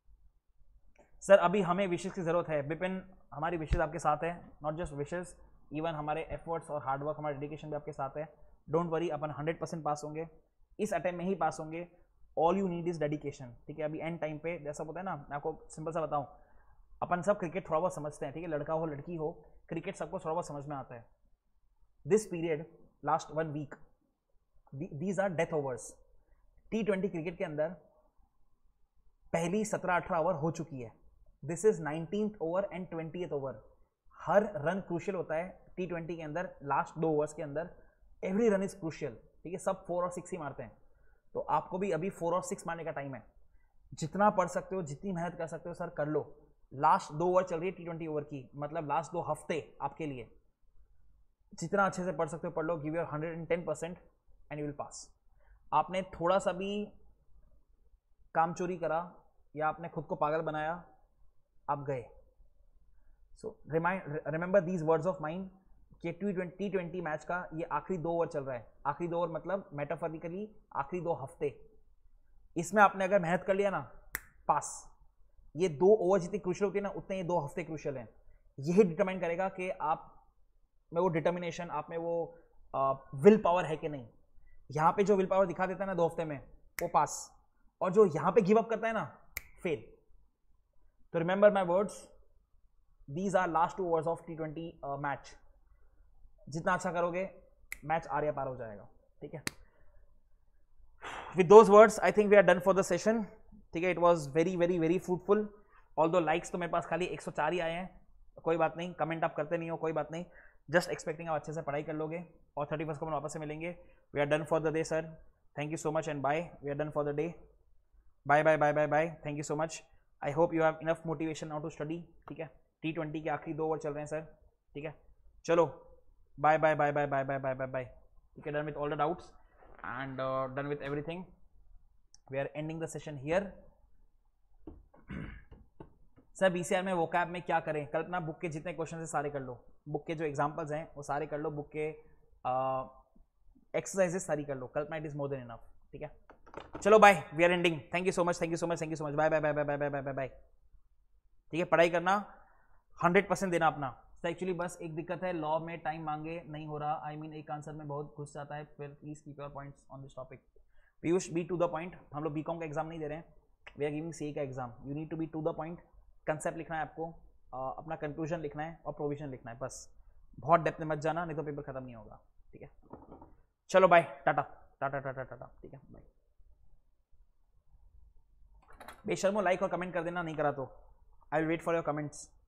सर अभी हमें विशेष की जरूरत है। बिपिन, हमारी विशेष आपके साथ है, नॉट जस्ट विशेष, इवन हमारे एफर्ट्स और हार्डवर्क, हमारा डेडिकेशन भी आपके साथ है। डोंट वरी, अपन हंड्रेड परसेंट पास होंगे, इस अटेम्प्ट में ही पास होंगे। All you need is dedication, ठीक है। अभी एंड टाइम पे जैसा होता है ना, मैं आपको सिंपल सा बताऊं, अपन सब क्रिकेट थोड़ा बहुत समझते हैं, ठीक है, लड़का हो लड़की हो, क्रिकेट सबको थोड़ा बहुत समझ में आता है। This period last one week, these are death overs. T twenty cricket के अंदर पहली सत्रह अठारह ओवर हो चुकी है, this is nineteenth over and twentieth over. हर रन क्रूशियल होता है टी ट्वेंटी के अंदर, लास्ट दो ओवर्स के अंदर एवरी रन इज क्रूशियल, ठीक है। सब फोर और सिक्स ही मारते हैं, तो आपको भी अभी फोर और सिक्स मारने का टाइम है। जितना पढ़ सकते हो, जितनी मेहनत कर सकते हो सर कर लो। लास्ट दो ओवर चल रही है टी ट्वेंटी ओवर की, मतलब लास्ट दो हफ्ते आपके लिए, जितना अच्छे से पढ़ सकते हो पढ़ लो। Give your hundred and ten percent and you will pass. आपने थोड़ा सा भी काम चोरी करा या आपने खुद को पागल बनाया, आप गए। So remind remember these words of mind कि टी ट्वेंटी मैच का ये आखिरी दो ओवर चल रहा है। आखिरी दो ओवर मतलब मेटाफोरिकली आखिरी दो हफ्ते, इसमें आपने अगर मेहनत कर लिया ना, पास। ये दो ओवर जितनी क्रूशियल होती है ना, उतने ये दो हफ्ते क्रूशियल हैं। यही डिटरमाइन करेगा कि आप में वो डिटर्मिनेशन, आप में वो विल पावर है कि नहीं। यहाँ पे जो विल पावर दिखा देता है ना दो हफ्ते में, वो पास, और जो यहाँ पे गिव अप करता है ना, फेल। तो remember my words, these are last two overs of T twenty match. जितना अच्छा करोगे मैच आर या पार हो जाएगा, ठीक है। With those words I think we are done for the session, ठीक है। It was very very very fruitful, although likes तो मेरे पास खाली एक सौ चार ही आए हैं, कोई बात नहीं, कमेंट आप करते नहीं हो, कोई बात नहीं, जस्ट एक्सपेक्टिंग आप अच्छे से पढ़ाई कर लोगे और थर्टी फर्स्ट को अपन वापस से मिलेंगे। We are done for the day sir, thank you so much and bye, we are done for the day, bye bye bye bye bye, thank you so much, I hope you have enough motivation now to study. ठीक है, T twenty के आखिरी दो over चल रहे हैं sir. ठीक है, चलो bye bye bye bye bye bye bye bye bye. ठीक है, done with all the doubts and done with everything, we are ending the session here. Sir BCR में वोकैब में क्या करें? कल्पना बुक के जितने क्वेश्चन है सारे कर लो, बुक के जो एग्जांपल्स हैं वो सारे कर लो, बुक के एक्सरसाइजेस सारी कर लो। Kalpana it is more than enough. ठीक है, चलो bye, we are ending, thank you so much, thank you so much, thank you so much, bye bye bye bye bye bye bye bye. ठीक है, पढ़ाई करना, हंड्रेड परसेंट देना अपना। तो एक्चुअली बस एक दिक्कत है, लॉ में टाइम मांगे नहीं हो रहा, आई I मीन mean, एक आंसर में बहुत घुस जाता है, फिर please keep your points on this topic. Piyush be to the point, हम लोग बीकॉम का एग्जाम नहीं दे रहे हैं, वी आर गिविंग सी का exam, you need to be to the point, concept लिखना है आपको, अपना कंक्लूजन लिखना है और प्रोविजन लिखना है, बस बहुत डेप्थ में मत जाना, नहीं तो पेपर खत्म नहीं होगा। ठीक है, चलो bye, tata tata tata tata. ठीक है, बाय। बेशर्मो लाइक और कमेंट कर देना, नहीं करा तो I will wait for your comments.